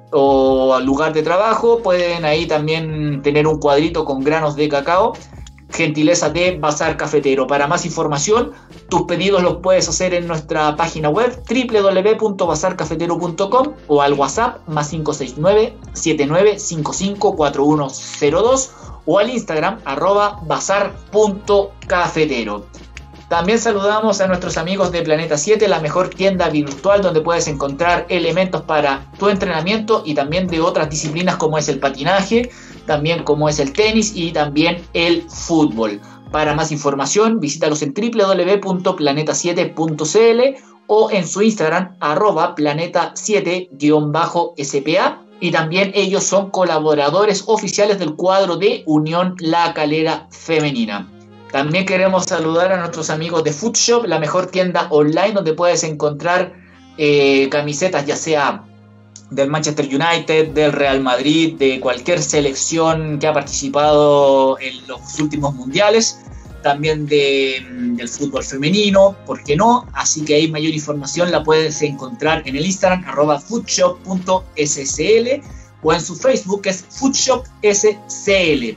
o lugar de trabajo, pueden ahí también tener un cuadrito con granos de cacao, gentileza de Bazar Cafetero. Para más información, tus pedidos los puedes hacer en nuestra página web doble u doble u doble u punto bazar cafetero punto com o al WhatsApp más cinco seis nueve, siete nueve cinco cinco, cuatro uno cero dos o al Instagram arroba bazar punto cafetero. También saludamos a nuestros amigos de Planeta siete, la mejor tienda virtual donde puedes encontrar elementos para tu entrenamiento y también de otras disciplinas como es el patinaje, también como es el tenis y también el fútbol. Para más información visítalos en doble u doble u doble u punto planeta siete punto c l o en su Instagram arroba planeta siete guión bajo s p a, y también ellos son colaboradores oficiales del cuadro de Unión La Calera Femenina. También queremos saludar a nuestros amigos de Food Shop, la mejor tienda online donde puedes encontrar eh, camisetas ya sea del Manchester United, del Real Madrid, de cualquier selección que ha participado en los últimos mundiales, también de, del fútbol femenino, ¿por qué no? Así que ahí mayor información la puedes encontrar en el Instagram arroba foodshop punto s c l o en su Facebook que es foodshop s c l.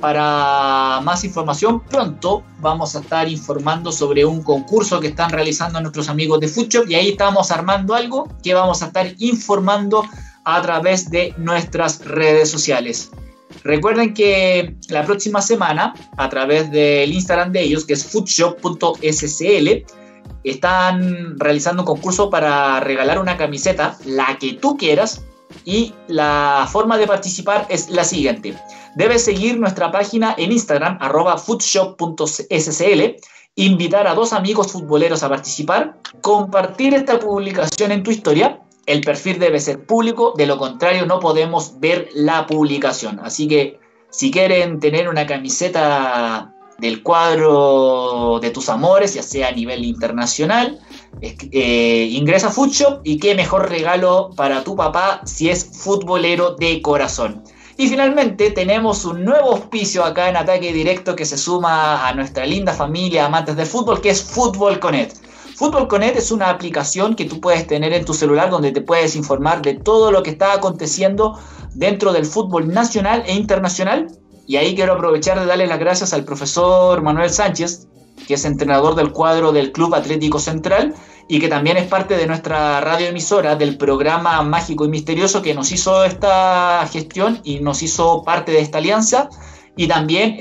Para más información, pronto vamos a estar informando sobre un concurso que están realizando nuestros amigos de Food Shop, y ahí estamos armando algo que vamos a estar informando a través de nuestras redes sociales. Recuerden que la próxima semana, a través del Instagram de ellos, que es foodshop punto s c l, están realizando un concurso para regalar una camiseta, la que tú quieras, y la forma de participar es la siguiente. Debes seguir nuestra página en Instagram, arroba foodshop punto s c l, invitar a dos amigos futboleros a participar, compartir esta publicación en tu historia. El perfil debe ser público, de lo contrario no podemos ver la publicación. Así que si quieren tener una camiseta del cuadro de tus amores, ya sea a nivel internacional, eh, ingresa a Foodshop, y qué mejor regalo para tu papá si es futbolero de corazón. Y finalmente tenemos un nuevo auspicio acá en Ataque Directo que se suma a nuestra linda familia amantes del fútbol, que es Fútbol Connect. Fútbol Connect es una aplicación que tú puedes tener en tu celular donde te puedes informar de todo lo que está aconteciendo dentro del fútbol nacional e internacional. Y ahí quiero aprovechar de darle las gracias al profesor Manuel Sánchez, que es entrenador del cuadro del Club Atlético Central y que también es parte de nuestra radioemisora del programa Mágico y Misterioso, que nos hizo esta gestión y nos hizo parte de esta alianza. Y también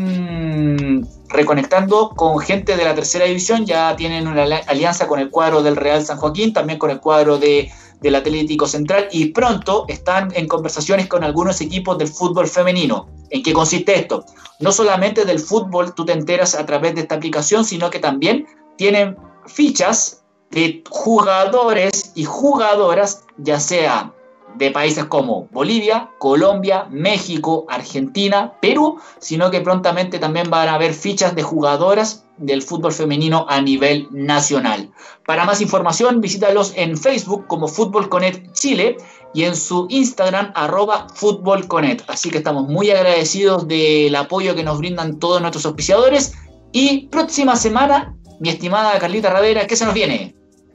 están reconectando con gente de la tercera división, ya tienen una alianza con el cuadro del Real San Joaquín, también con el cuadro de, del Atlético Central, y pronto están en conversaciones con algunos equipos del fútbol femenino. ¿En qué consiste esto? No solamente del fútbol tú te enteras a través de esta aplicación, sino que también tienen fichas de jugadores y jugadoras, ya sea de países como Bolivia, Colombia, México, Argentina, Perú, sino que prontamente también van a haber fichas de jugadoras del fútbol femenino a nivel nacional. Para más información, visítalos en Facebook como Fútbol Connect Chile y en su Instagram, arroba Fútbol Connect. Así que estamos muy agradecidos del apoyo que nos brindan todos nuestros auspiciadores. Y próxima semana, mi estimada Carlita Ravera, ¿qué se nos viene?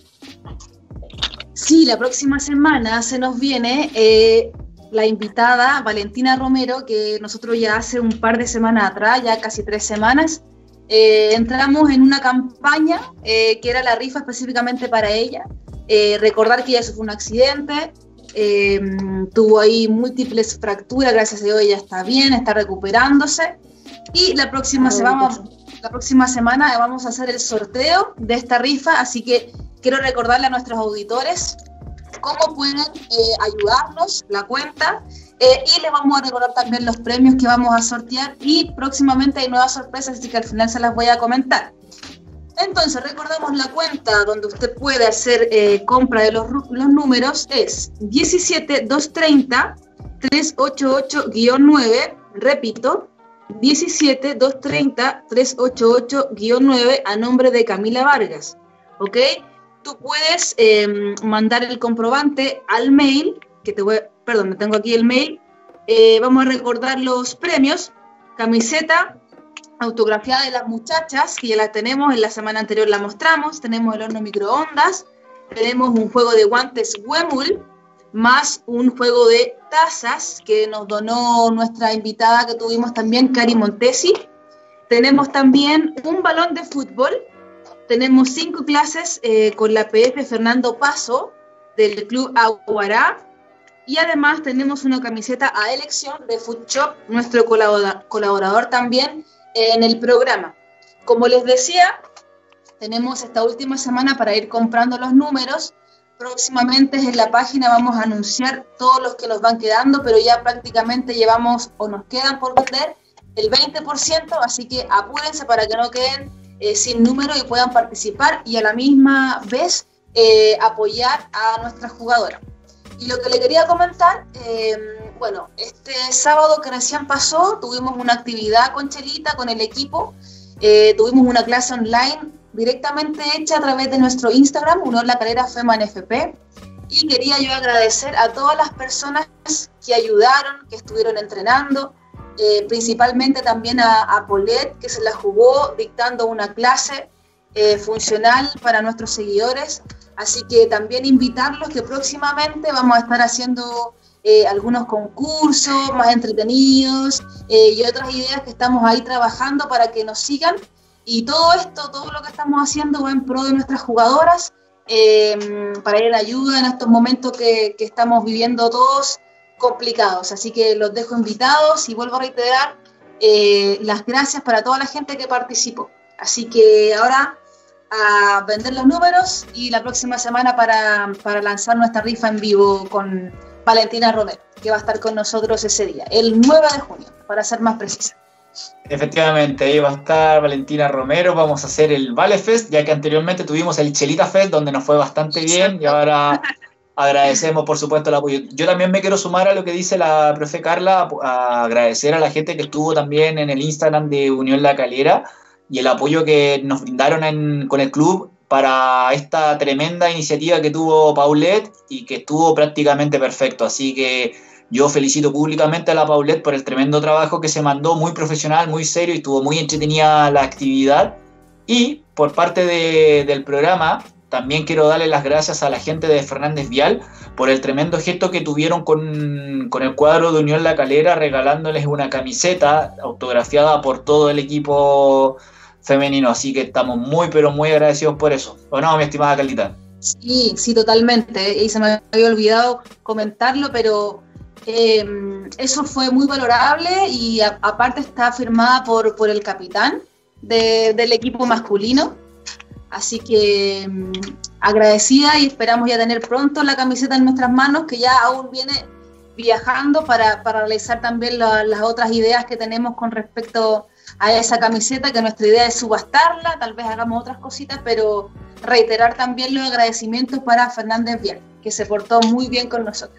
Sí, la próxima semana se nos viene eh, la invitada Valentina Romero, que nosotros ya hace un par de semanas atrás, ya casi tres semanas, eh, entramos en una campaña eh, que era la rifa específicamente para ella. Eh, recordar que ella sufrió un accidente, eh, tuvo ahí múltiples fracturas, gracias a Dios ella está bien, está recuperándose, y la próxima, se vamos, la próxima semana vamos a hacer el sorteo de esta rifa, así que quiero recordarle a nuestros auditores cómo pueden eh, ayudarnos, la cuenta, eh, y les vamos a recordar también los premios que vamos a sortear, y próximamente hay nuevas sorpresas, así que al final se las voy a comentar. Entonces, recordamos la cuenta donde usted puede hacer eh, compra de los, los números, es diecisiete doscientos treinta trescientos ochenta y ocho guión nueve, repito, diecisiete doscientos treinta trescientos ochenta y ocho guión nueve, a nombre de Camila Vargas, ¿ok? Tú puedes eh, mandar el comprobante al mail, que te voy, perdón, me tengo aquí el mail. Eh, vamos a recordar los premios: camiseta autografiada de las muchachas, que ya la tenemos, en la semana anterior la mostramos, tenemos el horno microondas, tenemos un juego de guantes Wemul, más un juego de tazas que nos donó nuestra invitada que tuvimos también, Cari Montesi. Tenemos también un balón de fútbol. Tenemos cinco clases eh, con la P F Fernando Paso del Club Aguará, y además tenemos una camiseta a elección de Food Shop, nuestro colaborador, colaborador también en el programa. Como les decía, tenemos esta última semana para ir comprando los números. Próximamente en la página vamos a anunciar todos los que nos van quedando, pero ya prácticamente llevamos o nos quedan por vender el veinte por ciento, así que apúrense para que no queden Eh, sin número y puedan participar, y a la misma vez eh, apoyar a nuestra jugadora. Y lo que le quería comentar, eh, bueno, este sábado que recién pasó tuvimos una actividad con Chelita, con el equipo, eh, tuvimos una clase online directamente hecha a través de nuestro Instagram, Unión La Calera Feman F P, y quería yo agradecer a todas las personas que ayudaron, que estuvieron entrenando, Eh, principalmente también a, a Paulette, que se la jugó dictando una clase eh, funcional para nuestros seguidores. Así que también invitarlos, que próximamente vamos a estar haciendo eh, algunos concursos más entretenidos eh, y otras ideas que estamos ahí trabajando para que nos sigan. Y todo esto, todo lo que estamos haciendo va en pro de nuestras jugadoras, eh, para ir en ayuda en estos momentos que, que estamos viviendo todos complicados. Así que los dejo invitados y vuelvo a reiterar eh, las gracias para toda la gente que participó. Así que ahora a vender los números y la próxima semana para, para lanzar nuestra rifa en vivo con Valentina Romero, que va a estar con nosotros ese día, el nueve de junio, para ser más precisa. Efectivamente, ahí va a estar Valentina Romero. Vamos a hacer el Vale Fest, ya que anteriormente tuvimos el Chelita Fest, donde nos fue bastante bien, y ahora agradecemos, por supuesto, el apoyo. Yo también me quiero sumar a lo que dice la profe Carla, a agradecer a la gente que estuvo también en el Instagram de Unión La Calera y el apoyo que nos brindaron en, con el club para esta tremenda iniciativa que tuvo Paulette y que estuvo prácticamente perfecto. Así que yo felicito públicamente a la Paulette por el tremendo trabajo que se mandó, muy profesional, muy serio, y estuvo muy entretenida la actividad. Y por parte de, del programa, también quiero darle las gracias a la gente de Fernández Vial por el tremendo gesto que tuvieron con, con el cuadro de Unión La Calera, regalándoles una camiseta autografiada por todo el equipo femenino. Así que estamos muy, pero muy agradecidos por eso. ¿O no, mi estimada Carlita? Sí, sí, totalmente. Y se me había olvidado comentarlo, pero Eh, eso fue muy valorable y a, aparte está firmada por, por el capitán de, del equipo masculino, así que um, agradecida, y esperamos ya tener pronto la camiseta en nuestras manos, que ya aún viene viajando para, para realizar también la, las otras ideas que tenemos con respecto a esa camiseta, que nuestra idea es subastarla, tal vez hagamos otras cositas, pero reiterar también los agradecimientos para Fernández Vial, que se portó muy bien con nosotros.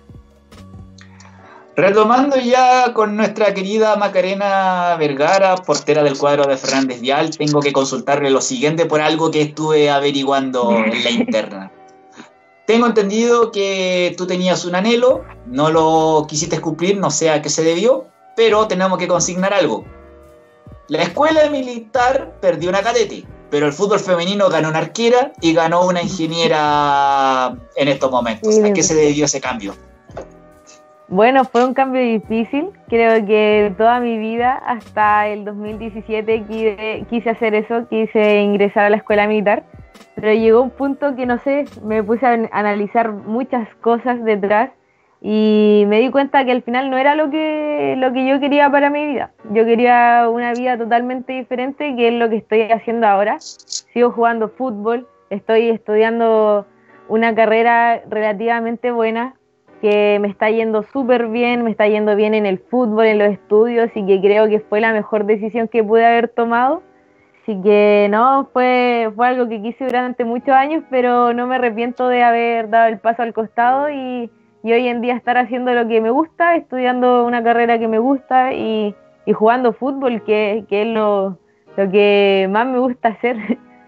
Retomando ya con nuestra querida Macarena Vergara, portera del cuadro de Fernández Vial, tengo que consultarle lo siguiente por algo que estuve averiguando en la interna. Tengo entendido que tú tenías un anhelo, no lo quisiste cumplir, no sé a qué se debió, pero tenemos que consignar algo. La escuela militar perdió una cadete, pero el fútbol femenino ganó una arquera y ganó una ingeniera en estos momentos. ¿A qué se debió ese cambio? Bueno, fue un cambio difícil. Creo que toda mi vida, hasta el dos mil diecisiete, quise, quise hacer eso, quise ingresar a la escuela militar, pero llegó un punto que, no sé, me puse a analizar muchas cosas detrás y me di cuenta que al final no era lo que, lo que yo quería para mi vida. Yo quería una vida totalmente diferente, que es lo que estoy haciendo ahora. Sigo jugando fútbol, estoy estudiando una carrera relativamente buena, que me está yendo súper bien, me está yendo bien en el fútbol, en los estudios, y que creo que fue la mejor decisión que pude haber tomado. Así que no, fue, fue algo que quise durante muchos años, pero no me arrepiento de haber dado el paso al costado y, y hoy en día estar haciendo lo que me gusta, estudiando una carrera que me gusta y, y jugando fútbol, que, que es lo, lo que más me gusta hacer.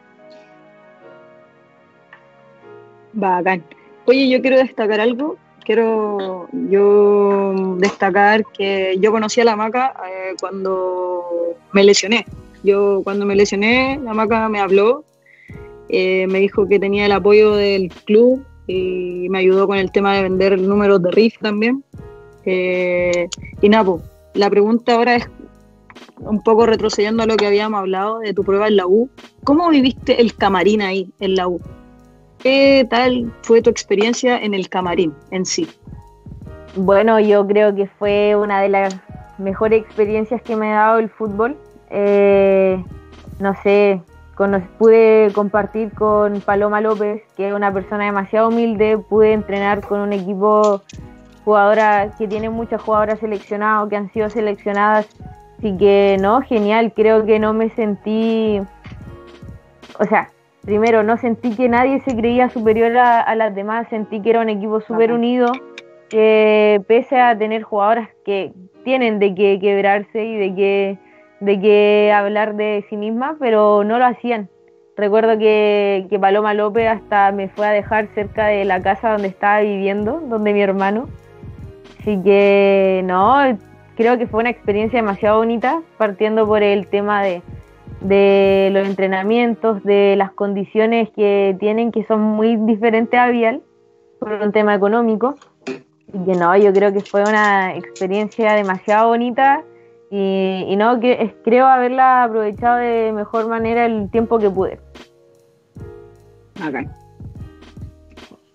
Bacán. Oye, yo quiero destacar algo. Quiero yo destacar que yo conocí a la Maca eh, cuando me lesioné. Yo cuando me lesioné, la Maca me habló, eh, me dijo que tenía el apoyo del club y me ayudó con el tema de vender números de rifa también. Eh, y nada, pues, la pregunta ahora es un poco retrocediendo a lo que habíamos hablado de tu prueba en la U. ¿Cómo viviste el camarín ahí en la U? ¿Qué tal fue tu experiencia en el camarín en sí? Bueno, yo creo que fue una de las mejores experiencias que me ha dado el fútbol. Eh, no sé, con, pude compartir con Paloma López, que es una persona demasiado humilde. Pude entrenar con un equipo jugadora que tiene muchas jugadoras seleccionadas, que han sido seleccionadas. Así que no, genial. Creo que no me sentí, o sea, primero, no sentí que nadie se creía superior a, a las demás, sentí que era un equipo súper unido, que pese a tener jugadoras que tienen de qué quebrarse y de qué, de qué hablar de sí mismas, pero no lo hacían. Recuerdo que, que Paloma López hasta me fue a dejar cerca de la casa donde estaba viviendo, donde mi hermano. Así que no, creo que fue una experiencia demasiado bonita, partiendo por el tema de de los entrenamientos, de las condiciones que tienen, que son muy diferentes a Vial por un tema económico, y que no, yo creo que fue una experiencia demasiado bonita y, y no, que es, creo haberla aprovechado de mejor manera el tiempo que pude. Okay.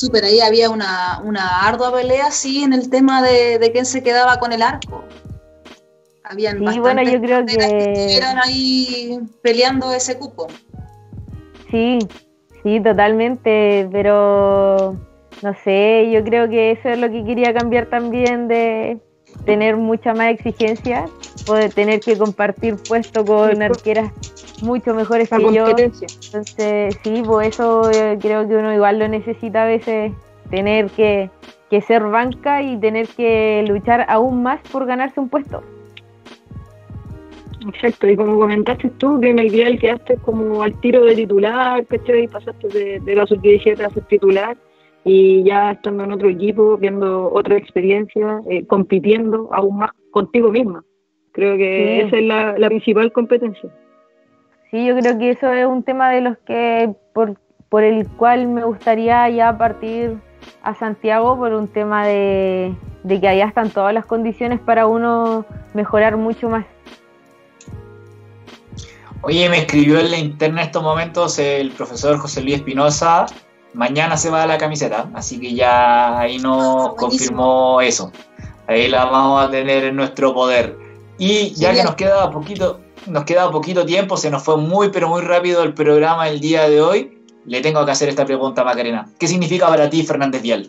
Súper, ahí había una, una ardua pelea, sí, en el tema de, de quién se quedaba con el arco. Habían Sí, bastantes bueno, yo creo carreras que... que... estuvieron ahí peleando ese cupo. Sí, sí, totalmente, pero no sé, yo creo que eso es lo que quería cambiar también, de tener mucha más exigencia, poder tener que compartir puesto con arqueras mucho mejores La que yo. competencia. Entonces, sí, pues eso eh, creo que uno igual lo necesita a veces, tener que, que ser banca y tener que luchar aún más por ganarse un puesto. Exacto, y como comentaste tú, que en el Vial quedaste como al tiro de titular, ¿cachai? Y pasaste de, de la sub diecisiete a ser titular, y ya estando en otro equipo, viendo otra experiencia, eh, compitiendo aún más contigo misma. Creo que Sí. esa es la, la principal competencia. Sí, yo creo que eso es un tema de los que por, por el cual me gustaría ya partir a Santiago, por un tema de, de que allá están todas las condiciones para uno mejorar mucho más. Oye, me escribió en la interna en estos momentos el profesor José Luis Espinosa. Mañana se va a la camiseta, así que ya ahí nos Ah, confirmó eso. Ahí la vamos a tener en nuestro poder. Y ya Genial. que nos queda poquito, nos queda poquito tiempo, se nos fue muy pero muy rápido el programa el día de hoy. Le tengo que hacer esta pregunta a Macarena. ¿Qué significa para ti Fernández Vial?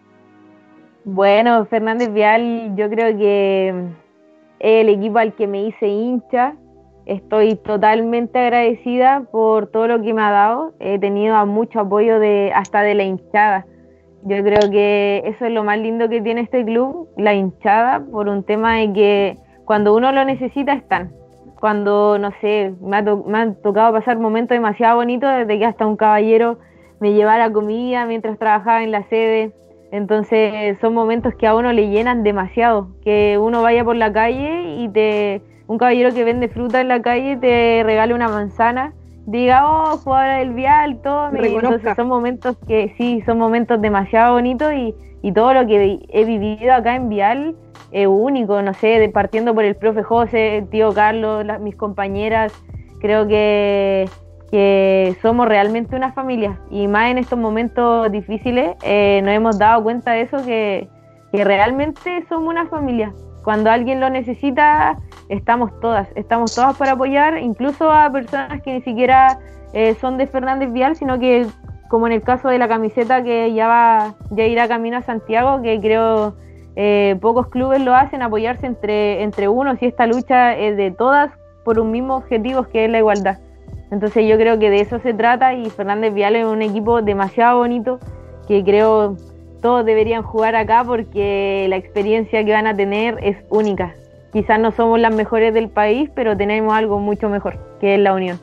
Bueno, Fernández Vial, yo creo que es el equipo al que me hice hincha. Estoy totalmente agradecida por todo lo que me ha dado. He tenido mucho apoyo de hasta de la hinchada. Yo creo que eso es lo más lindo que tiene este club, la hinchada, por un tema de que cuando uno lo necesita están. Cuando, no sé, me ha, to- me han tocado pasar momentos demasiado bonitos, desde que hasta un caballero me llevara comida mientras trabajaba en la sede. Entonces son momentos que a uno le llenan demasiado, que uno vaya por la calle y te un caballero que vende fruta en la calle te regale una manzana, diga, oh, jugadora del Vial, tome. Reconozca. Entonces son momentos que sí, son momentos demasiado bonitos, y, y todo lo que he vivido acá en Vial es único, no sé, de, partiendo por el profe José, el tío Carlos, la- mis compañeras, creo que, que somos realmente una familia, y más en estos momentos difíciles eh, nos hemos dado cuenta de eso, que, que realmente somos una familia. Cuando alguien lo necesita, estamos todas, estamos todas para apoyar, incluso a personas que ni siquiera eh, son de Fernández Vial, sino que, como en el caso de la camiseta que ya va, ya irá camino a Santiago, que creo eh, pocos clubes lo hacen, apoyarse entre, entre unos, y esta lucha es de todas por un mismo objetivo, que es la igualdad. Entonces yo creo que de eso se trata, y Fernández Vial es un equipo demasiado bonito, que creo todos deberían jugar acá, porque la experiencia que van a tener es única. Quizás no somos las mejores del país, pero tenemos algo mucho mejor, que es la unión.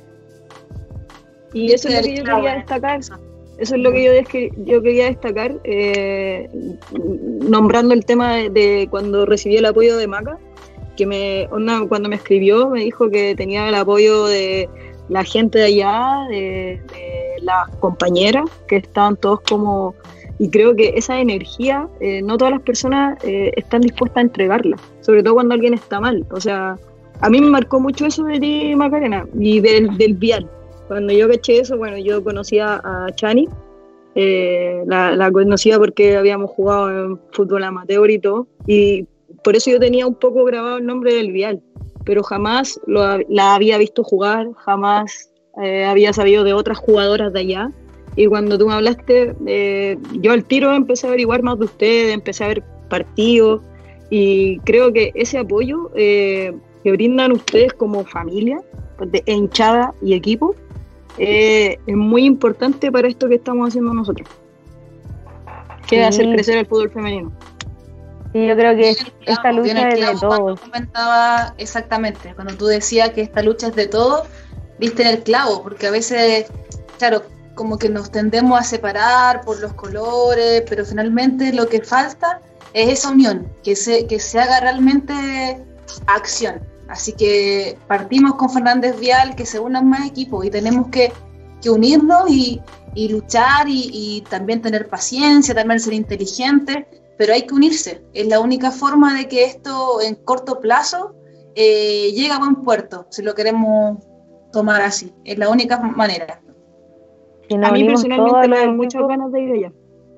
Y eso es lo que yo quería destacar. Eso es lo que yo, desque- yo quería destacar, eh, nombrando el tema de, de cuando recibí el apoyo de Maca, que me, onda, cuando me escribió me dijo que tenía el apoyo de la gente de allá, de, de las compañeras, que estaban todos como... Y creo que esa energía, eh, no todas las personas eh, están dispuestas a entregarla, sobre todo cuando alguien está mal. O sea, a mí me marcó mucho eso de ti, Macarena, y del, del Vial. Cuando yo caché eso, bueno, yo conocía a Chani, eh, la, la conocía porque habíamos jugado en fútbol amateur y todo, y por eso yo tenía un poco grabado el nombre del Vial, pero jamás lo, la había visto jugar, jamás eh, había sabido de otras jugadoras de allá. Y cuando tú me hablaste, eh, yo al tiro empecé a averiguar más de ustedes, empecé a ver partidos, y creo que ese apoyo eh, que brindan ustedes como familia, de hinchada y equipo, eh, es muy importante para esto que estamos haciendo nosotros, que es Sí. hacer crecer el fútbol femenino. Sí, yo creo que Bien, esta claro, lucha bien, es de claro, cuando todos. comentaba exactamente, cuando tú decías que esta lucha es de todos, viste en el clavo, porque a veces, claro, como que nos tendemos a separar por los colores, pero finalmente lo que falta es esa unión, que se, que se haga realmente acción. Así que partimos con Fernández Vial, que se unan más equipos, y tenemos que, que unirnos y, y luchar, y, y también tener paciencia, también ser inteligentes, pero hay que unirse. Es la única forma de que esto en corto plazo eh, llegue a buen puerto, si lo queremos tomar así. Es la única manera. Si nos A mí unimos personalmente todos me los dan equipos, muchas ganas de ir allá.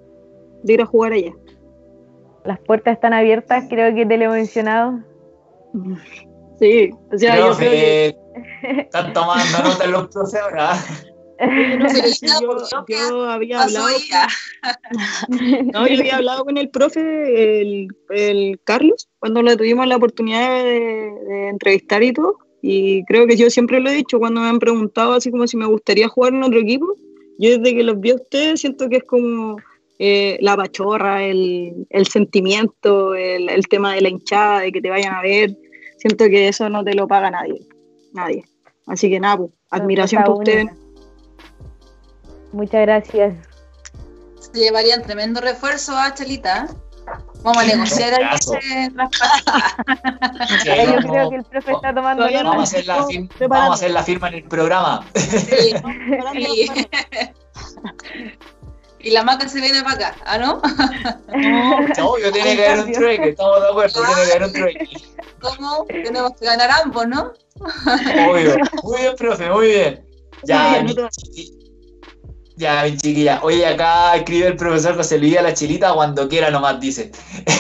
de ir a jugar allá. Las puertas están abiertas, creo que te lo he mencionado. Sí, o sea, Profe, yo creo que... están tomando nota en los profes ahora. No sé si yo, yo había hablado no, yo había hablado con el profe, el, el Carlos, cuando le tuvimos la oportunidad de, de entrevistar y todo, y creo que yo siempre lo he dicho cuando me han preguntado así como si me gustaría jugar en otro equipo. Yo desde que los vi a ustedes siento que es como eh, la pachorra, el, el sentimiento, el, el tema de la hinchada, de que te vayan a ver. Siento que eso no te lo paga nadie, nadie. Así que nada, pues, admiración por ustedes. Muchas gracias. Se llevarían tremendo refuerzo a Chelita. Vamos a negociar ahí ese traspaso. Sí, Yo vamos, creo que el profe está tomando vamos, vamos, a hacer la firma, vamos a hacer la firma en el programa. Sí. Y, y la Maca se viene para acá, ¿ah, no? No, obvio, tiene que haber un trueque, estamos de acuerdo, tiene que haber un trueque. ¿Cómo? Tenemos que ganar ambos, ¿no? Obvio. Muy bien, profe, muy bien. Ya, mi chiqui- ya, mi chiquilla. Oye, acá escribe el profesor José Luis a la Chelita cuando quiera nomás, dice.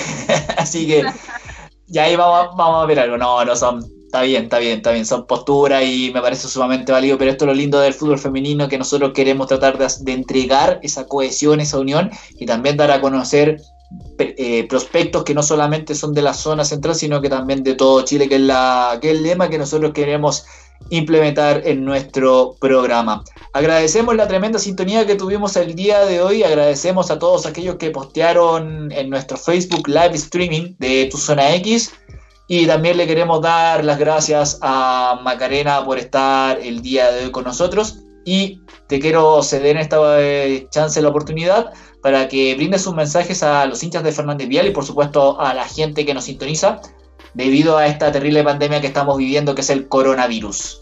Así que, ya ahí vamos, vamos a ver algo. No, no son, está bien, está bien, está bien. Son posturas y me parece sumamente válido, pero esto es lo lindo del fútbol femenino, que nosotros queremos tratar de, de entregar esa cohesión, esa unión, y también dar a conocer eh, prospectos que no solamente son de la zona central, sino que también de todo Chile, que es, la, que es el lema que nosotros queremos implementar en nuestro programa. Agradecemos la tremenda sintonía que tuvimos el día de hoy, agradecemos a todos aquellos que postearon en nuestro Facebook Live Streaming de Tu Zona X, y también le queremos dar las gracias a Macarena por estar el día de hoy con nosotros, y te quiero ceder en esta eh, chance la oportunidad para que brindes sus mensajes a los hinchas de Fernández Vial y por supuesto a la gente que nos sintoniza debido a esta terrible pandemia que estamos viviendo, que es el coronavirus.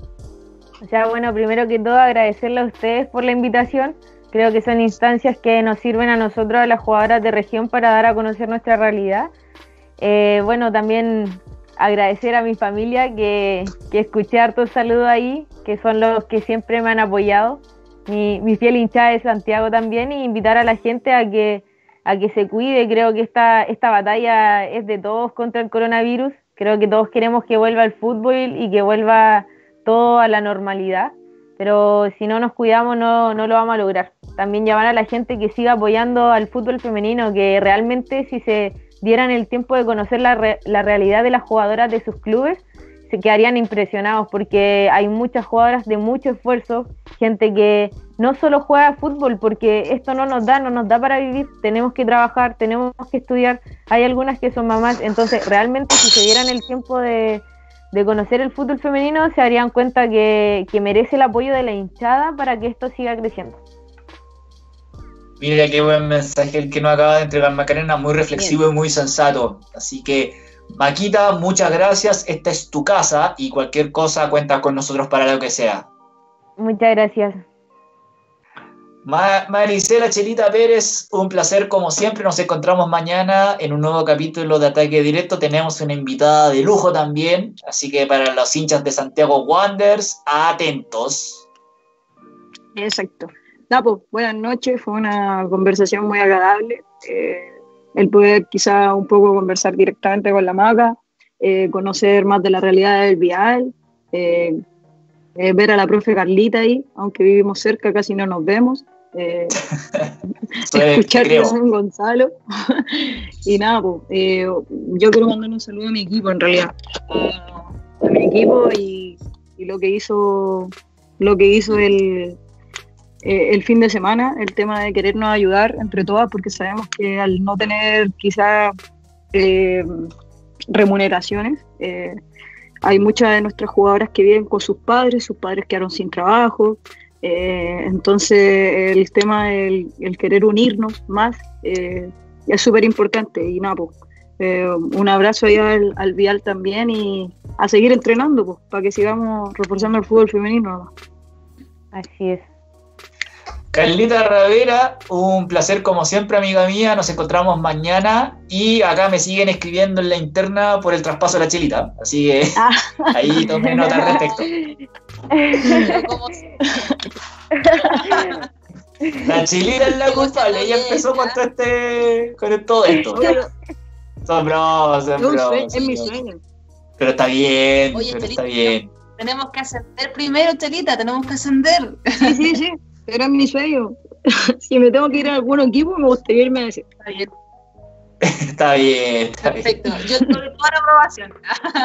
O sea, bueno, primero que todo agradecerle a ustedes por la invitación. Creo que son instancias que nos sirven a nosotros, a las jugadoras de región, para dar a conocer nuestra realidad. Eh, bueno, también agradecer a mi familia, que, que escuché hartos saludos ahí, que son los que siempre me han apoyado. Mi, mi fiel hinchada de Santiago también, y invitar a la gente a que, a que se cuide. Creo que esta, esta batalla es de todos contra el coronavirus. Creo que todos queremos que vuelva el fútbol y que vuelva todo a la normalidad, pero si no nos cuidamos no, no lo vamos a lograr. También llamar a la gente que siga apoyando al fútbol femenino, que realmente si se dieran el tiempo de conocer la, re, la realidad de las jugadoras de sus clubes, se quedarían impresionados, porque hay muchas jugadoras de mucho esfuerzo, gente que no solo juega fútbol, porque esto no nos da, no nos da para vivir, tenemos que trabajar, tenemos que estudiar, hay algunas que son mamás, entonces realmente si se dieran el tiempo de de conocer el fútbol femenino, se darían cuenta que, que merece el apoyo de la hinchada para que esto siga creciendo. Mira qué buen mensaje el que nos acaba de entregar Macarena, muy reflexivo Bien. y muy sensato. Así que, Maquita, muchas gracias, esta es tu casa y cualquier cosa cuenta con nosotros para lo que sea. Muchas gracias. Ma- Maricela Chelita Pérez, un placer como siempre. Nos encontramos mañana en un nuevo capítulo de Ataque Directo. Tenemos una invitada de lujo también, así que para los hinchas de Santiago Wanderers, atentos. Exacto. Napo, buenas noches, fue una conversación muy agradable. Eh, el poder quizá un poco conversar directamente con la Maca, eh, conocer más de la realidad del Vial, eh, eh, ver a la profe Carlita ahí, aunque vivimos cerca, casi no nos vemos. Eh, escuchar a San Gonzalo y nada, pues, eh, yo quiero mandar un saludo a mi equipo, en realidad, a, a mi equipo y, y lo que hizo lo que hizo el, eh, el fin de semana, el tema de querernos ayudar entre todas, porque sabemos que al no tener quizá eh, remuneraciones, eh, hay muchas de nuestras jugadoras que viven con sus padres, sus padres quedaron sin trabajo. Eh, entonces el tema del el querer unirnos más eh, es súper importante y nada, pues, eh, un abrazo ahí al, al Vial también y a seguir entrenando pues, para que sigamos reforzando el fútbol femenino. Así es. Carlita Ravera, un placer como siempre, amiga mía. Nos encontramos mañana y acá me siguen escribiendo en la interna por el traspaso de la Chelita, así que ah. ahí tomé nota al respecto. La Chilita es la culpable, ella empezó con todo, este, con todo esto. Son bromas, son bromas. Es mi sueño. Pero está bien, Oye, pero Chelita, está bien. Tenemos que ascender primero, Chelita, tenemos que ascender. Sí, sí, sí, era mi sueño. Si me tengo que ir a algún equipo, me gustaría irme a ese. Está bien. Está bien, está Perfecto. Bien. Yo doy toda la aprobación.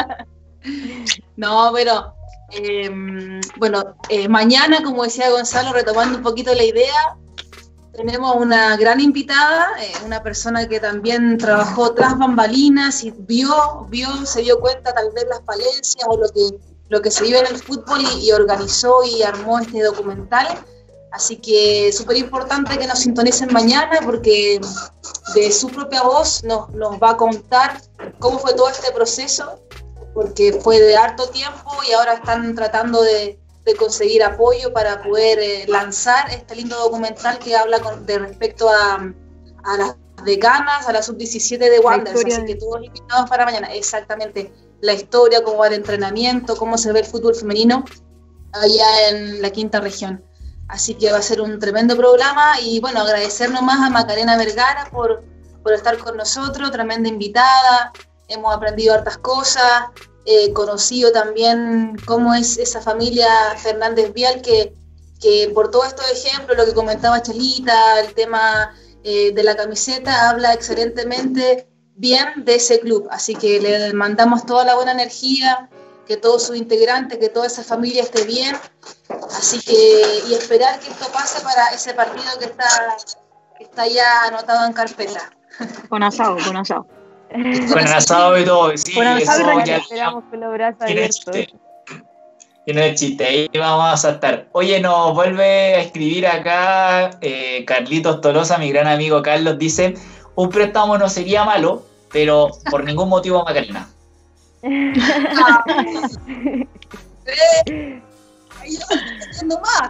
No, pero eh, bueno, eh, mañana, como decía Gonzalo, retomando un poquito la idea, tenemos una gran invitada, eh, una persona que también trabajó tras bambalinas y vio, vio, se dio cuenta tal vez las falencias o lo que, lo que se vive en el fútbol y, y organizó y armó este documental. Así que súper importante que nos sintonicen mañana porque de su propia voz nos, nos va a contar cómo fue todo este proceso, porque fue de harto tiempo y ahora están tratando de, de conseguir apoyo para poder eh, lanzar este lindo documental que habla con, de respecto a, a las decanas, a la sub diecisiete de Wanderers, así que todos invitados para mañana. Exactamente, la historia, cómo va el entrenamiento, cómo se ve el fútbol femenino allá en la quinta región. Así que va a ser un tremendo programa y bueno, agradecer nomás a Macarena Vergara por, por estar con nosotros, tremenda invitada, hemos aprendido hartas cosas, eh, conocido también cómo es esa familia Fernández Vial que, que por todos estos ejemplos, lo que comentaba Chelita, el tema eh, de la camiseta, habla excelentemente bien de ese club, así que le mandamos toda la buena energía, que todos sus integrantes, que toda esa familia esté bien, así que, y esperar que esto pase para ese partido que está, que está ya anotado en carpeta. Con asado, con asado. Con asado y todo, sí, con asado eso y ya esperamos con los brazos abiertos. Y no es chiste, ahí vamos a saltar. Oye, nos vuelve a escribir acá eh, Carlitos Tolosa, mi gran amigo Carlos, dice, un préstamo no sería malo, pero por ningún motivo Macarena. Ah, eh, ahí yo estoy haciendo más.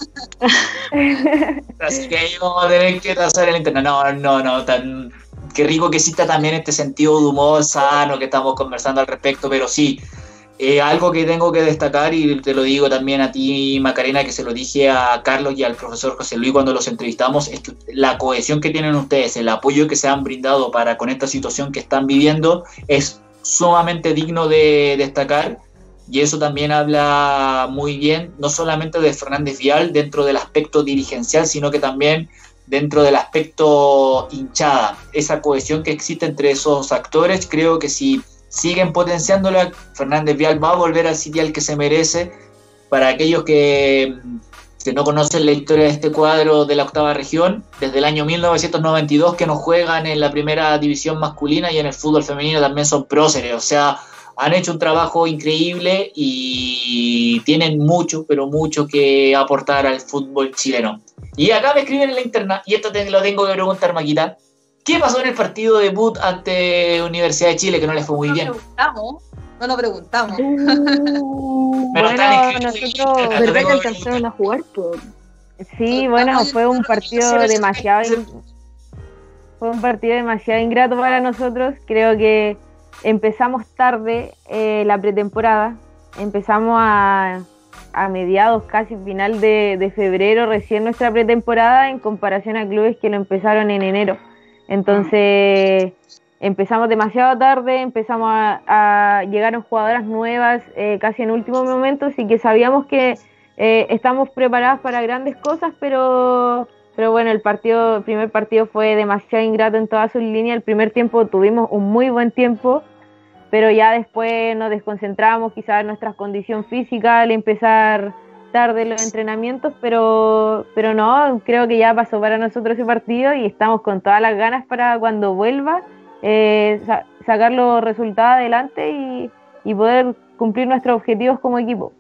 Así que ahí vamos a tener que trazar el internet. No, no, no, tan qué rico que exista también este sentido de humor sano que estamos conversando al respecto, pero sí, eh, algo que tengo que destacar, y te lo digo también a ti, Macarena, que se lo dije a Carlos y al profesor José Luis cuando los entrevistamos, es que la cohesión que tienen ustedes, el apoyo que se han brindado para con esta situación que están viviendo, es sumamente digno de destacar, y eso también habla muy bien, no solamente de Fernández Vial dentro del aspecto dirigencial, sino que también dentro del aspecto hinchada, esa cohesión que existe entre esos actores. Creo que si siguen potenciándola, Fernández Vial va a volver al sitial que se merece. Para aquellos que, que no conocen la historia de este cuadro de la octava región, desde el año mil novecientos noventa y dos que nos juegan en la primera división masculina y en el fútbol femenino también son próceres, o sea, han hecho un trabajo increíble y tienen mucho, pero mucho que aportar al fútbol chileno. Y acá me escriben en la interna, y esto te lo tengo que preguntar, Maquita, ¿qué pasó en el partido debut ante Universidad de Chile que no les fue muy no bien? Lo preguntamos, no lo preguntamos. Uh, Pero bueno, nosotros... ¿Verdad que alcanzaron a jugar? Por... Sí, bueno, fue un partido demasiado... Fue un partido demasiado ingrato para nosotros. Creo que empezamos tarde eh, la pretemporada. Empezamos a, a mediados, casi final de, de febrero, recién nuestra pretemporada, en comparación a clubes que lo empezaron en enero. Entonces empezamos demasiado tarde, empezamos a, a llegaron jugadoras nuevas eh, casi en último momento, así que sabíamos que eh, estamos preparadas para grandes cosas, pero pero bueno, el partido, el primer partido fue demasiado ingrato en todas sus líneas. El primer tiempo tuvimos un muy buen tiempo, pero ya después nos desconcentramos quizás en nuestra condición física al empezar tarde los entrenamientos, pero pero no, creo que ya pasó para nosotros ese partido y estamos con todas las ganas para cuando vuelva eh, sa- sacar los resultados adelante y, y poder cumplir nuestros objetivos como equipo.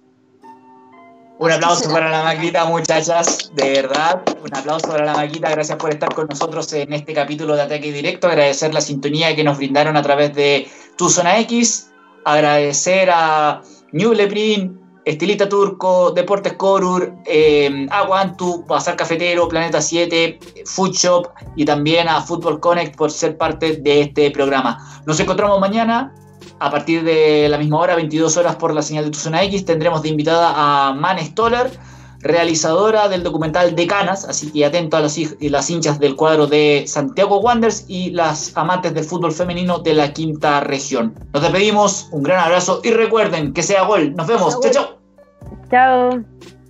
Un aplauso para la Maquita, muchachas, de verdad, un aplauso para la Maquita, gracias por estar con nosotros en este capítulo de Ataque Directo, agradecer la sintonía que nos brindaron a través de Tu Zona X, agradecer a Ñubleprint, Estilita Turco, Deportes Corur, eh, Aguantu, Bazar Cafetero, Planeta siete, Food Shop y también a Fútbol Connect por ser parte de este programa. Nos encontramos mañana a partir de la misma hora, veintidós horas por la señal de Tu Zona X. Tendremos de invitada a Man Stoller realizadora del documental Decanas, así que atento a los, las hinchas del cuadro de Santiago Wanderers y las amantes del fútbol femenino de la quinta región. Nos despedimos, un gran abrazo y recuerden que sea gol. Nos vemos, chao, chao. Chao.